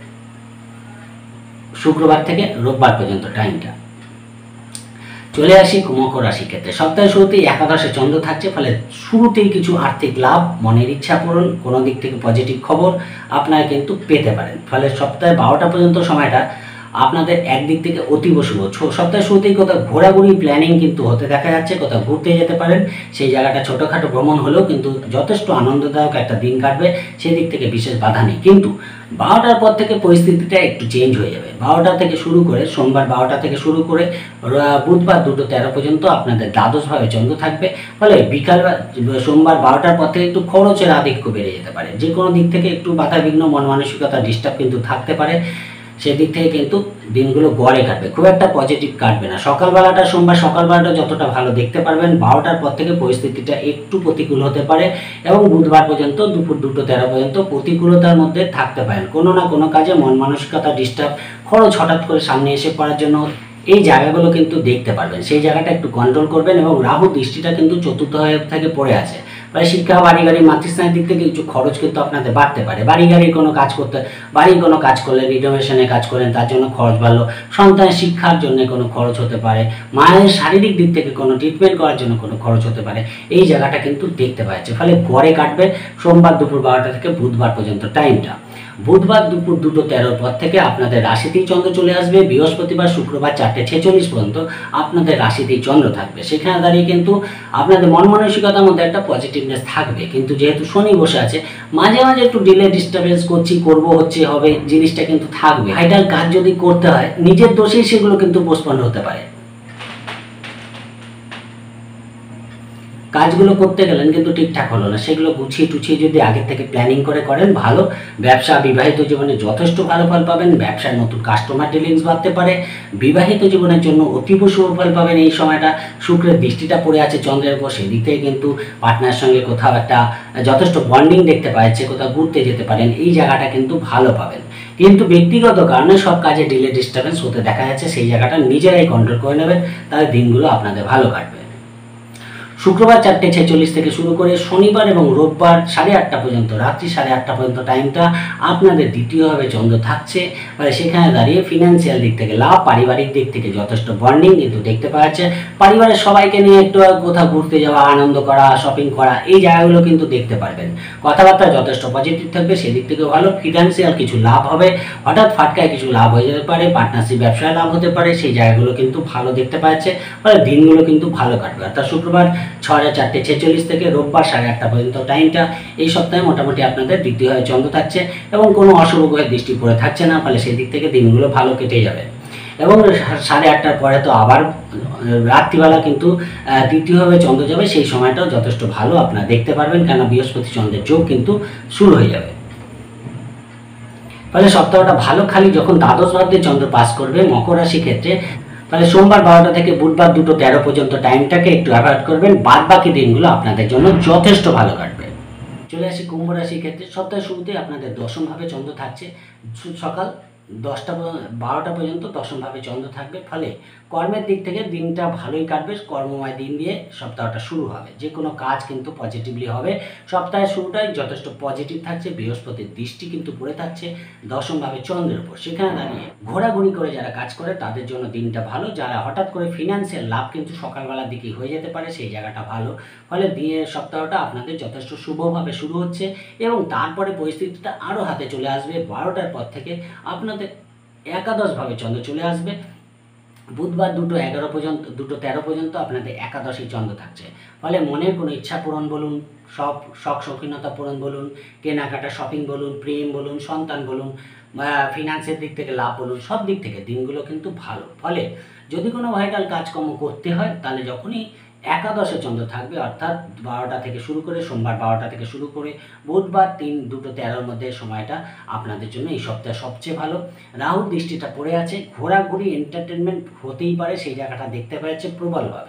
শুক্রবার থেকে রোববার পর্যন্ত টাইমটা। চলে আসি মকর রাশির ক্ষেত্রে। সপ্তাহের শুরুতেই একাদশে চন্দ্র থাকছে, ফলে শুরুতেই কিছু আর্থিক লাভ, মনের ইচ্ছা পূরণ, কোনো দিক থেকে পজিটিভ খবর আপনারা কিন্তু পেতে পারেন। ফলে সপ্তাহে 12টা পর্যন্ত সময়টা আপনাদের একদিক থেকে অতীব শুভ। সপ্তাহের শুরুতেই কোথাও ঘোরাঘুরি প্ল্যানিং কিন্তু হতে দেখা যাচ্ছে, কোথাও ঘুরতে যেতে পারেন। সেই জায়গাটা ছোটোখাটো ভ্রমণ হলেও কিন্তু যথেষ্ট আনন্দদায়ক একটা দিন কাটবে, সেদিক থেকে বিশেষ বাধা নেই। কিন্তু 12টার পর থেকে পরিস্থিতিটা একটু চেঞ্জ হয়ে যাবে। 12টা থেকে শুরু করে সোমবার 12টা থেকে শুরু করে বুধবার 2:13 পর্যন্ত আপনাদের দ্বাদশভাবে চন্দ্র থাকবে। ফলে বিকাল সোমবার 12টার পর থেকে একটু খরচের আধিক্য বেড়ে যেতে পারে। যে কোনো দিক থেকে একটু বাধাবিঘ্ন, মন মানসিকতা ডিস্টার্ব কিন্তু থাকতে পারে। সেদিক থেকে কিন্তু দিনগুলো গড়ে কাটবে, খুব একটা পজিটিভ কাটবে না। সকালবেলাটা সোমবার সকালবেলাটা যতটা ভালো দেখতে পারবেন, 12টার পর থেকে পরিস্থিতিটা একটু প্রতিকূল হতে পারে এবং বুধবার পর্যন্ত দুপুর 2:13 পর্যন্ত প্রতিকূলতার মধ্যে থাকতে পারেন। কোনো না কোনো কাজে মন মানসিকতা ডিস্টার্ব, খরচ হঠাৎ করে সামনে এসে পড়ার জন্য এই জায়গাগুলো কিন্তু দেখতে পারবেন। সেই জায়গাটা একটু কন্ট্রোল করবেন এবং রাহু দৃষ্টিটা কিন্তু চতুর্থ ভাব থেকে পড়ে আছে। মানে শিক্ষা, বাড়ি গাড়ি, মাতৃস্থানের দিক থেকে কিছু খরচ কিন্তু আপনাদের বাড়তে পারে। বাড়ির কোনো কাজ করলে, রিনোভেশনের কাজ করলেন, তার জন্য খরচ বাড়লো। সন্তানের শিক্ষার জন্য কোনো খরচ হতে পারে। মায়ের শারীরিক দিক থেকে কোনো ট্রিটমেন্ট করার জন্য কোনো খরচ হতে পারে। এই জায়গাটা কিন্তু দেখতে পাচ্ছে। ফলে গড়ে কাটবে সোমবার দুপুর 12টা থেকে বুধবার পর্যন্ত টাইমটা। বুধবার দুপুর 2:13 পর থেকে আপনাদের রাশিতেই চন্দ্র চলে আসবে। বৃহস্পতিবার শুক্রবার 4:46 পর্যন্ত আপনাদের রাশিতেই চন্দ্র থাকবে। সেখানে দাঁড়িয়ে কিন্তু আপনাদের মন মানসিকতার মধ্যে একটা পজিটিভনেস থাকবে। কিন্তু যেহেতু শনি বসে আছে, মাঝে মাঝে একটু ডিলে ডিস্টার্বেন্স হবে জিনিসটা কিন্তু থাকবে। ভাইটাল কাজ যদি করতে হয়, নিজের দোষেই সেগুলো কিন্তু পোস্টপন্ড হতে পারে। কাজগুলো করতে গেলেন কিন্তু ঠিকঠাক হলো না, সেগুলো গুছিয়ে টুছিয়ে যদি আগের থেকে প্ল্যানিং করে করেন ভালো। ব্যবসা, বিবাহিত জীবনে যথেষ্ট ভালো ফল পাবেন। ব্যবসায় নতুন কাস্টমার ডিলিংস বাড়তে পারে। বিবাহিত জীবনের জন্য অতীব শুভ ফল পাবেন এই সময়টা। শুক্রের দৃষ্টিটা পড়ে আছে চন্দ্রের উপর, সেদিক থেকে কিন্তু পার্টনার সঙ্গে কোথাও একটা যথেষ্ট বন্ডিং দেখতে পাচ্ছে, কোথাও ঘুরতে যেতে পারেন, এই জায়গাটা কিন্তু ভালো পাবেন। কিন্তু ব্যক্তিগত কারণে সব কাজে ডিলে ডিস্টার্বেন্স হতে দেখা যাচ্ছে, সেই জায়গাটা নিজেরাই কন্ট্রোল করে নেবেন, তাহলে দিনগুলো আপনাদের ভালো কাটবে। শুক্রবার 4:46 থেকে শুরু করে শনিবার এবং রোববার 8:30 পর্যন্ত, রাত্রি 8:30 পর্যন্ত টাইমটা আপনাদের দ্বিতীয়ভাবে চন্দ্র থাকছে। মানে সেখানে দাঁড়িয়ে ফিনান্সিয়াল দিক থেকে লাভ, পারিবারিক দিক থেকে যথেষ্ট বন্ডিং কিন্তু দেখতে পাওয়া যাচ্ছে। পরিবারের সবাইকে নিয়ে একটু কোথাও ঘুরতে যাওয়া, আনন্দ করা, শপিং করা, এই জায়গাগুলো কিন্তু দেখতে পারবেন। কথাবার্তা যথেষ্ট পজিটিভ থাকবে, সেদিক থেকেও ভালো। ফিনান্সিয়াল কিছু লাভ হবে, হঠাৎ ফাটকায় কিছু লাভ হয়ে যেতে পারে, পার্টনারশিপ ব্যবসায় লাভ হতে পারে, সেই জায়গাগুলো কিন্তু ভালো দেখতে পাচ্ছে। ফলে দিনগুলো কিন্তু ভালো কাটবে। অর্থাৎ শুক্রবার 4:46 থেকে রোববার 8:30 পর্যন্ত টাইমটা এই সপ্তাহে মোটামুটি আপনাদের দ্বিতীয়ভাবে চন্দ্র থাকছে এবং কোনো অশুভ গ্রহের দৃষ্টি পড়ে থাকছে না। ফলে সেই দিক থেকে দিনগুলো ভালো কেটে যাবে। এবং 8:30 পরে তো আবার রাত্রিবেলা কিন্তু দ্বিতীয়ভাবে চন্দ্র যাবে, সেই সময়টাও যথেষ্ট ভালো আপনারা দেখতে পারবেন, কেন বৃহস্পতি চন্দ্রের যোগ কিন্তু শুরু হয়ে যাবে। ফলে সপ্তাহটা ভালো। খালি যখন দ্বাদশ ভাব দিয়ে চন্দ্র পাস করবে মকর রাশি ক্ষেত্রে, তাহলে সোমবার 12টা থেকে বুধবার 2:13 পর্যন্ত টাইমটাকে একটু অ্যাভয়েড করবেন। বাদ বাকি দিনগুলো আপনাদের জন্য যথেষ্ট ভালো কাটবে। চলে আসি কুম্ভ রাশির ক্ষেত্রে। সপ্তাহের শুরুতে আপনাদের দশমভাবে চন্দ্র থাকছে। সকাল 12টা পর্যন্ত দশমভাবে চন্দ্র থাকবে। ফলে কর্মের দিক থেকে দিনটা ভালোই কাটবে। কর্মময় দিন দিয়ে সপ্তাহটা শুরু হবে। যে কোনো কাজ কিন্তু পজিটিভলি হবে। সপ্তাহের শুরুটাই যথেষ্ট পজিটিভ থাকছে। বৃহস্পতির দৃষ্টি কিন্তু পড়ে থাকছে দশমভাবে চন্দ্রের উপর। সেখানে দাঁড়িয়ে ঘোরাঘুরি করে যারা কাজ করে তাদের জন্য দিনটা ভালো। যারা হঠাৎ করে ফিনান্সিয়াল লাভ কিন্তু সকালবেলার দিকে হয়ে যেতে পারে, সেই জায়গাটা ভালো। ফলে দিনের সপ্তাহটা আপনাদের যথেষ্ট শুভভাবে শুরু হচ্ছে এবং তারপরে পরিস্থিতিটা আরও হাতে চলে আসবে। 12টার পর থেকে আপনাদের একাদশভাবে চন্দ্র চলে আসবে। বুধবার 2:11 পর্যন্ত 2:13 পর্যন্ত আপনাদের একাদশী চন্দ্র থাকছে। ফলে মনের কোনো ইচ্ছা পূরণ বলুন, সব শখ শৌখিনতা পূরণ বলুন, কেনাকাটা শপিং বলুন, প্রেম বলুন, সন্তান বলুন, ফিনান্সের দিক থেকে লাভ বলুন, সব দিক থেকে দিনগুলো কিন্তু ভালো। ফলে যদি কোনো ভাইটাল কাজকর্ম করতে হয়, তাহলে যখনই একাদশে চন্দ্র থাকবে, অর্থাৎ 12টা থেকে শুরু করে সোমবার 12টা থেকে শুরু করে বুধবার 2:13 মধ্যে সময়টা আপনাদের জন্য এই সপ্তাহে সবচেয়ে ভালো। রাহু দৃষ্টিটা পড়ে আছে। ঘোরাঘুরি এন্টারটেনমেন্ট হতেই পারে, সেই জায়গাটা দেখতে পাচ্ছে প্রবলভাবে।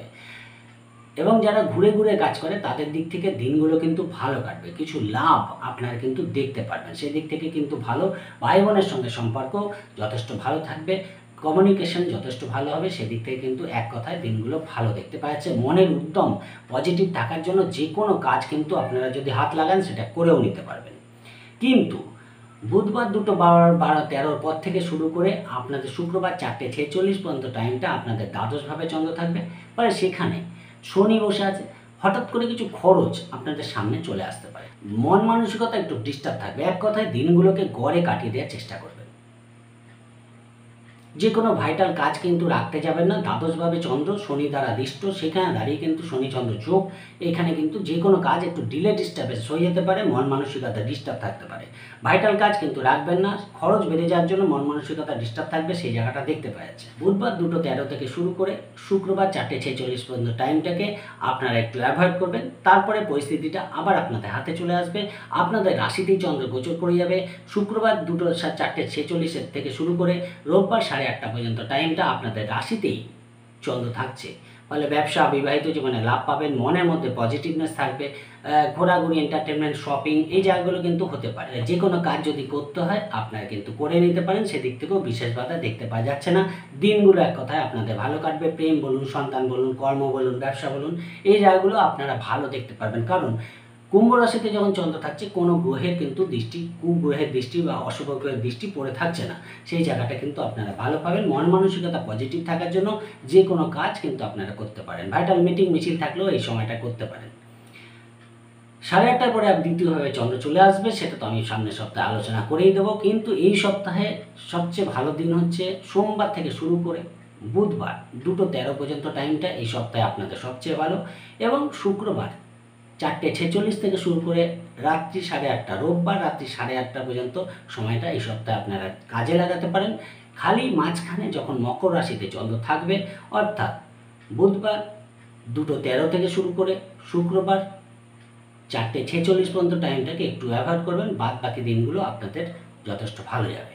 এবং যারা ঘুরে ঘুরে কাজ করে তাদের দিক থেকে দিনগুলো কিন্তু ভালো কাটবে। কিছু লাভ আপনারা কিন্তু দেখতে পারবেন, সেই দিক থেকে কিন্তু ভালো। ভাই বোনের সঙ্গে সম্পর্ক যথেষ্ট ভালো থাকবে। কমিউনিকেশন যথেষ্ট ভালো হবে, সেদিক থেকে কিন্তু এক কথায় দিনগুলো ভালো দেখতে পাওয়া যাচ্ছে। মনের উদ্যম পজিটিভ থাকার জন্য যে কোনো কাজ কিন্তু আপনারা যদি হাত লাগান সেটা করেও নিতে পারবেন। কিন্তু বুধবার 2:13 পর থেকে শুরু করে আপনাদের শুক্রবার 4:46 পর্যন্ত টাইমটা আপনাদের দ্বাদশভাবে চন্দ্র থাকবে। ফলে সেখানে শনি বসে আছে। হঠাৎ করে কিছু খরচ আপনাদের সামনে চলে আসতে পারে। মন মানসিকতা একটু ডিস্টার্ব থাকবে। এক কথায় দিনগুলোকে গড়ে কাটিয়ে দেওয়ার চেষ্টা করবেন। যে কোনো ভাইটাল কাজ কিন্তু রাখতে যাবেন না। দ্বাদশভাবে চন্দ্র শনি দ্বারা দিষ্ট, সেখানে দাঁড়িয়ে কিন্তু শনি চন্দ্র যোগ, এখানে কিন্তু যে কোনো কাজ একটু ডিলে ডিস্টার্বেন্স হয়ে যেতে পারে, মন মানসিকতা ডিস্টার্ব থাকতে পারে। ভাইটাল কাজ কিন্তু রাখবেন না, খরচ বেড়ে যাওয়ার জন্য মন মানসিকতা ডিস্টার্ব থাকবে, সেই জায়গাটা দেখতে পাওয়া যাচ্ছে। বুধবার 2:13 থেকে শুরু করে শুক্রবার 4:46 পর্যন্ত টাইমটাকে আপনারা একটু অ্যাভয়েড করবেন। তারপরে পরিস্থিতিটা আবার আপনাদের হাতে চলে আসবে, আপনাদের রাশিতেই চন্দ্র গোচর করে যাবে। শুক্রবার 4:46 থেকে শুরু করে রোববার 8:30 পর্যন্ত টাইমটা আপনাদের রাশিতেই চন্দ্র থাকছে। ফলে ব্যবসা, বিবাহিত জীবনে লাভ পাবেন, মনের মধ্যে পজিটিভনেস থাকবে, ঘোরাঘুরি, এন্টারটেনমেন্ট, শপিং এই জায়গাগুলো কিন্তু হতে পারে। যে কোনো কাজ যদি করতে হয় আপনারা কিন্তু করে নিতে পারেন, সেদিক থেকেও বিশেষ বাধা দেখতে পাওয়া যাচ্ছে না। দিনগুলো এক কথায় আপনাদের ভালো কাটবে, প্রেম বলুন, সন্তান বলুন, কর্ম বলুন, ব্যবসা বলুন, এই জায়গাগুলো আপনারা ভালো দেখতে পারবেন। কারণ কুম্ভ রাশিতে যখন চন্দ্র থাকছে, কোনো গ্রহের কিন্তু দৃষ্টি, কুগ্রহের দৃষ্টি বা অশুভ গ্রহের দৃষ্টি পড়ে থাকছে না, সেই জায়গাটা কিন্তু আপনারা ভালো পাবেন। মন মানসিকতা পজিটিভ থাকার জন্য যে কোনো কাজ কিন্তু আপনারা করতে পারেন। ভাইটাল মিটিং মিছিল থাকলেও এই সময়টা করতে পারেন। 8:30 পরে দ্বিতীয়ভাবে চন্দ্র চলে আসবে, সেটা তো আমি সামনের সপ্তাহে আলোচনা করেই দেবো। কিন্তু এই সপ্তাহে সবচেয়ে ভালো দিন হচ্ছে সোমবার থেকে শুরু করে বুধবার 2:13 পর্যন্ত টাইমটা এই সপ্তাহে আপনাদের সবচেয়ে ভালো, এবং শুক্রবার 4:46 থেকে শুরু করে রাত্রি 8:30, রোববার রাত্রি 8:30 পর্যন্ত সময়টা এই সপ্তাহে আপনারা কাজে লাগাতে পারেন। খালি মাঝখানে যখন মকর রাশিতে চন্দ্র থাকবে, অর্থাৎ বুধবার 2:13 থেকে শুরু করে শুক্রবার 4:46 পর্যন্ত টাইমটাকে একটু অ্যাভয়েড করবেন, বাদ বাকি দিনগুলো আপনাদের যথেষ্ট ভালো যাবে।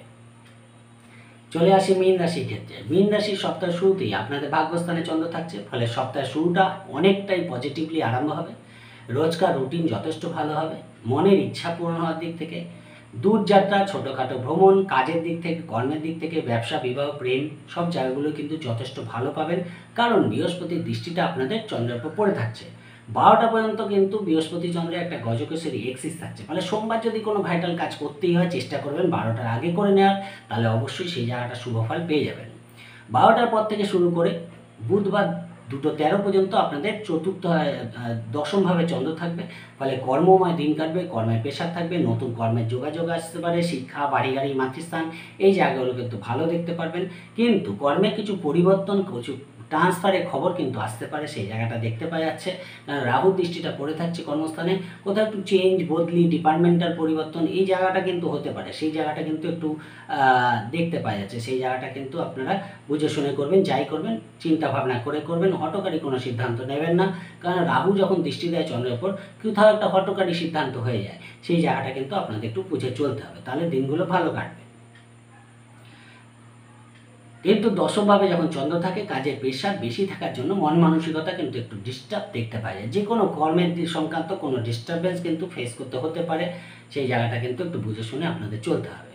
চলে আসি মীন রাশির ক্ষেত্রে। মীন রাশির সপ্তাহের শুরুতেই আপনাদের ভাগ্যস্থানে চন্দ্র থাকছে, ফলে সপ্তাহের শুরুটা অনেকটাই পজিটিভলি আরম্ভ হবে। রোজকার রুটিন যথেষ্ট ভালো হবে, মনের ইচ্ছা পূরণ হওয়ার দিক থেকে, দূরযাত্রা, ছোটোখাটো ভ্রমণ, কাজের দিক থেকে, কর্মের দিক থেকে, ব্যবসা, বিবাহ, প্রেম সব জায়গাগুলো কিন্তু যথেষ্ট ভালো পাবেন। কারণ বৃহস্পতির দৃষ্টিটা আপনাদের চন্দ্রের উপর পড়ে থাকছে। 12টা পর্যন্ত কিন্তু বৃহস্পতি চন্দ্রের একটা গজকেশরী এক্সিস থাকছে। ফলে সোমবার যদি কোনো ভাইটাল কাজ করতেই হয়, চেষ্টা করবেন 12টার আগে করে নেওয়ার, তাহলে অবশ্যই সেই জায়গাটা শুভ ফল পেয়ে যাবেন। 12টার পর থেকে শুরু করে বুধবার 2:13 পর্যন্ত আপনাদের দশমভাবে চন্দ্র থাকবে। ফলে কর্মময় দিন কাটবে, কর্মের প্রেশার থাকবে, নতুন কর্মের যোগাযোগ আসতে পারে, শিক্ষা, বাড়ি গাড়ি, মাতৃস্থান এই জায়গাগুলো কিন্তু ভালো দেখতে পারবেন। কিন্তু কর্মের কিছু পরিবর্তন, কিছু ট্রান্সফারের খবর কিন্তু আসতে পারে, সেই জায়গাটা দেখতে পাওয়া যাচ্ছে। কারণ রাহুর দৃষ্টিটা পড়ে থাকছে কর্মস্থানে, কোথাও একটু চেঞ্জ, বদলি, ডিপার্টমেন্টাল পরিবর্তন এই জায়গাটা কিন্তু হতে পারে, সেই জায়গাটা কিন্তু একটু দেখতে পাওয়া যাচ্ছে। সেই জায়গাটা কিন্তু আপনারা বুঝে শুনে করবেন, যাই করবেন চিন্তা ভাবনা করে করবেন, হঠকারী কোনো সিদ্ধান্ত নেবেন না। কারণ রাহু যখন দৃষ্টি দেয় চন্দ্রের ওপর, কোথাও একটা হঠকারী সিদ্ধান্ত হয়ে যায়, সেই জায়গাটা কিন্তু আপনাদের একটু বুঝে চলতে হবে, তাহলে দিনগুলো ভালো কাটবে। কিন্তু দশমভাবে যখন চন্দ্র থাকে, কাজের প্রেশার বেশি থাকার জন্য মন মানসিকতা কিন্তু একটু ডিস্টার্ব দেখতে পাওয়া যায়। যে কোনো কর্মের সংক্রান্ত কোনো ডিস্টারবেন্স কিন্তু ফেস করতে হতে পারে, সেই জায়গাটা কিন্তু একটু বুঝে শুনে আপনাদের চলতে হবে।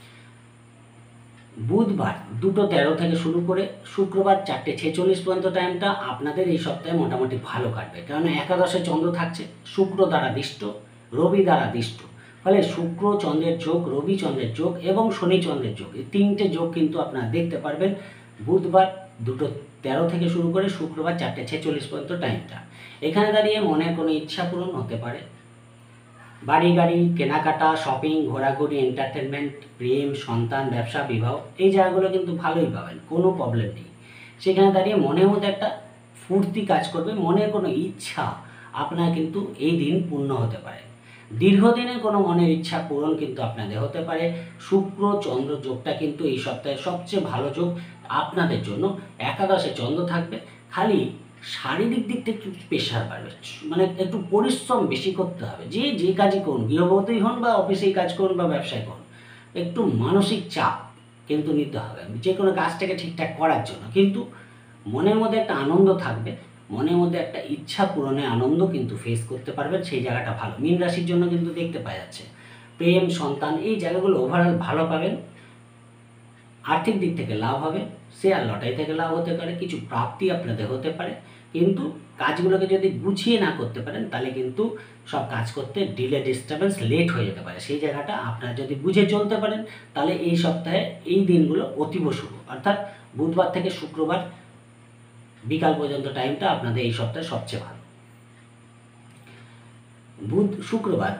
বুধবার 2:13 থেকে শুরু করে শুক্রবার 4:46 পর্যন্ত টাইমটা আপনাদের এই সপ্তাহে মোটামুটি ভালো কাটবে। কারণ একাদশে চন্দ্র থাকছে, শুক্র দ্বারা দিষ্ট, রবি দ্বারা দিষ্ট। ফলে শুক্র চন্দ্রের যোগ, রবি চন্দ্রের যোগ এবং শনি চন্দ্রের যোগ, এই 3টে যোগ কিন্তু আপনারা দেখতে পারবেন বুধবার 2:13 থেকে শুরু করে শুক্রবার 4:46 পর্যন্ত টাইমটা। এখানে দাঁড়িয়ে মনের কোনো ইচ্ছা পূরণ হতে পারে, বাড়ি গাড়ি, কেনাকাটা, শপিং, ঘোরাঘুরি, এন্টারটেনমেন্ট, প্রেম, সন্তান, ব্যবসা, বিবাহ এই জায়গাগুলো কিন্তু ভালোই পাবেন, কোনো প্রবলেম নেই। সেখানে দাঁড়িয়ে মনের মধ্যে একটা ফুর্তি কাজ করবে, মনের কোনো ইচ্ছা আপনার কিন্তু এই দিন পূর্ণ হতে পারে। দীর্ঘদিনের কোনো মনের ইচ্ছা পূরণ কিন্তু আপনাদের হতে পারে। শুক্র চন্দ্র যোগটা কিন্তু এই সপ্তাহে সবচেয়ে ভালো যোগ আপনাদের জন্য। একাদশে চন্দ্র থাকবে, খালি শারীরিক দিক থেকে একটু প্রেশার বাড়বে, মানে একটু পরিশ্রম বেশি করতে হবে। যে কাজই করুন, গৃহবধূই হন বা অফিসেই কাজ করুন বা ব্যবসায় করুন, একটু মানসিক চাপ কিন্তু নিতে হবে যে কোনো কাজটাকে ঠিকঠাক করার জন্য। কিন্তু মনের মধ্যে একটা আনন্দ থাকবে, মনের মধ্যে একটা ইচ্ছা পূরণের আনন্দ কিন্তু ফেস করতে পারবেন, সেই জায়গাটা ভালো। মীন রাশির জন্য কিন্তু দেখতে পাওয়া যাচ্ছে প্রেম, সন্তান এই জায়গাগুলো ওভারঅল ভালো পাবেন। আর্থিক দিক থেকে লাভ হবে, শেয়ার লটারি থেকে লাভ হতে পারে, কিছু প্রাপ্তি আপনাদের হতে পারে। কিন্তু কাজগুলোকে যদি গুছিয়ে না করতে পারেন, তাহলে কিন্তু সব কাজ করতে ডিলে, ডিস্টারবেন্স, লেট হয়ে যেতে পারে। সেই জায়গাটা আপনারা যদি বুঝে চলতে পারেন, তাহলে এই সপ্তাহে এই দিনগুলো অতীব শুভ। অর্থাৎ বুধবার থেকে শুক্রবার বিকাল পর্যন্ত টাইমটা আপনাদের এই সপ্তাহে সবচেয়ে ভালো। শুক্রবার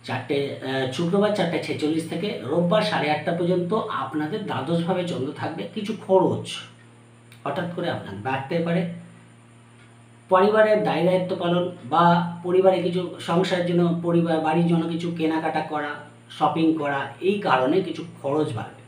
শুক্রবার 4:46 থেকে রোববার 8:30 পর্যন্ত আপনাদের দ্বাদশভাবে চন্দ্র থাকবে। কিছু খরচ হঠাৎ করে আপনার বাড়তে পারে, পরিবারের দায় দায়িত্ব পালন বা পরিবারে কিছু সংসারের জন্য, বাড়ির জন্য কিছু কেনাকাটা করা, শপিং করা, এই কারণে কিছু খরচ বাড়বে।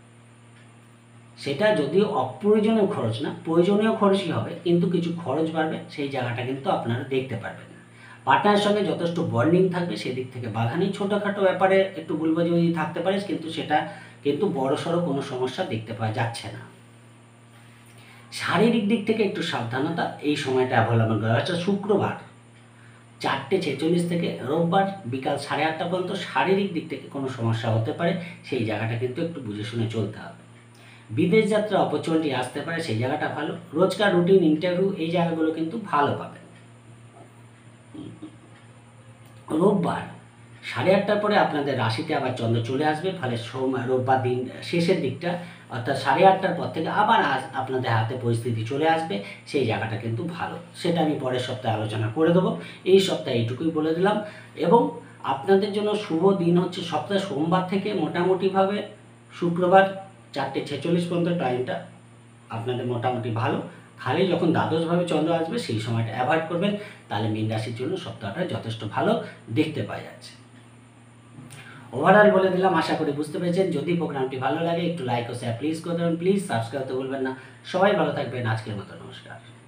সেটা যদিও অপ্রয়োজনীয় খরচ না, প্রয়োজনীয় খরচই হবে, কিন্তু কিছু খরচ বাড়বে, সেই জায়গাটা কিন্তু আপনারা দেখতে পারবেন। পার্টনারের সঙ্গে যথেষ্ট বন্ডিং থাকবে, সেদিক থেকে বাধা নেই। ছোটোখাটো ব্যাপারে একটু ভুলবোঝাবুঝি থাকতে পারে, কিন্তু সেটা কিন্তু বড়সড় কোনো সমস্যা দেখতে পাওয়া যাচ্ছে না। শারীরিক দিক থেকে একটু সাবধানতা এই সময়টা অবলম্বন করা হচ্ছে। শুক্রবার 4:46 থেকে রোববার বিকাল 8:30 পর্যন্ত শারীরিক দিক থেকে কোনো সমস্যা হতে পারে, সেই জায়গাটা কিন্তু একটু বুঝে শুনে চলতে হবে। বিদেশ যাত্রা অপরচুনিটি আসতে পারে, সেই জায়গাটা ভালো। রোজকার রুটিন, ইন্টারভিউ, এই জায়গাগুলো কিন্তু ভালো পাবেন। রোববার 8:30 পরে আপনাদের রাশিতে আবার চন্দ্র চলে আসবে, ফলে রোববার দিন শেষের দিকটা অর্থাৎ 8:30 পর থেকে আবার আপনাদের হাতে পরিস্থিতি চলে আসবে, সেই জায়গাটা কিন্তু ভালো। সেটা আমি পরের সপ্তাহে আলোচনা করে দেবো। এই সপ্তাহে এইটুকুই বলে দিলাম। এবং আপনাদের জন্য শুভ দিন হচ্ছে সপ্তাহে সোমবার থেকে মোটামুটিভাবে শুক্রবার 4:46 পর্যন্ত টাইমটা আপনাদের মোটামুটি ভালো। খালি যখন দ্বাদশভাবে চন্দ্র আসবে সেই সময়টা অ্যাভয়েড করবেন, তাহলে মীন রাশির জন্য সপ্তাহটা যথেষ্ট ভালো দেখতে পাওয়া যাচ্ছে। ওভারঅল বলে দিলাম, আশা করি বুঝতে পেরেছেন। যদি প্রোগ্রামটি ভালো লাগে একটু লাইক ও শেয়ার প্লিজ করে দেবেন, প্লিজ সাবস্ক্রাইব করতে ভুলবেন না। সবাই ভালো থাকবেন, আজকের মতো নমস্কার।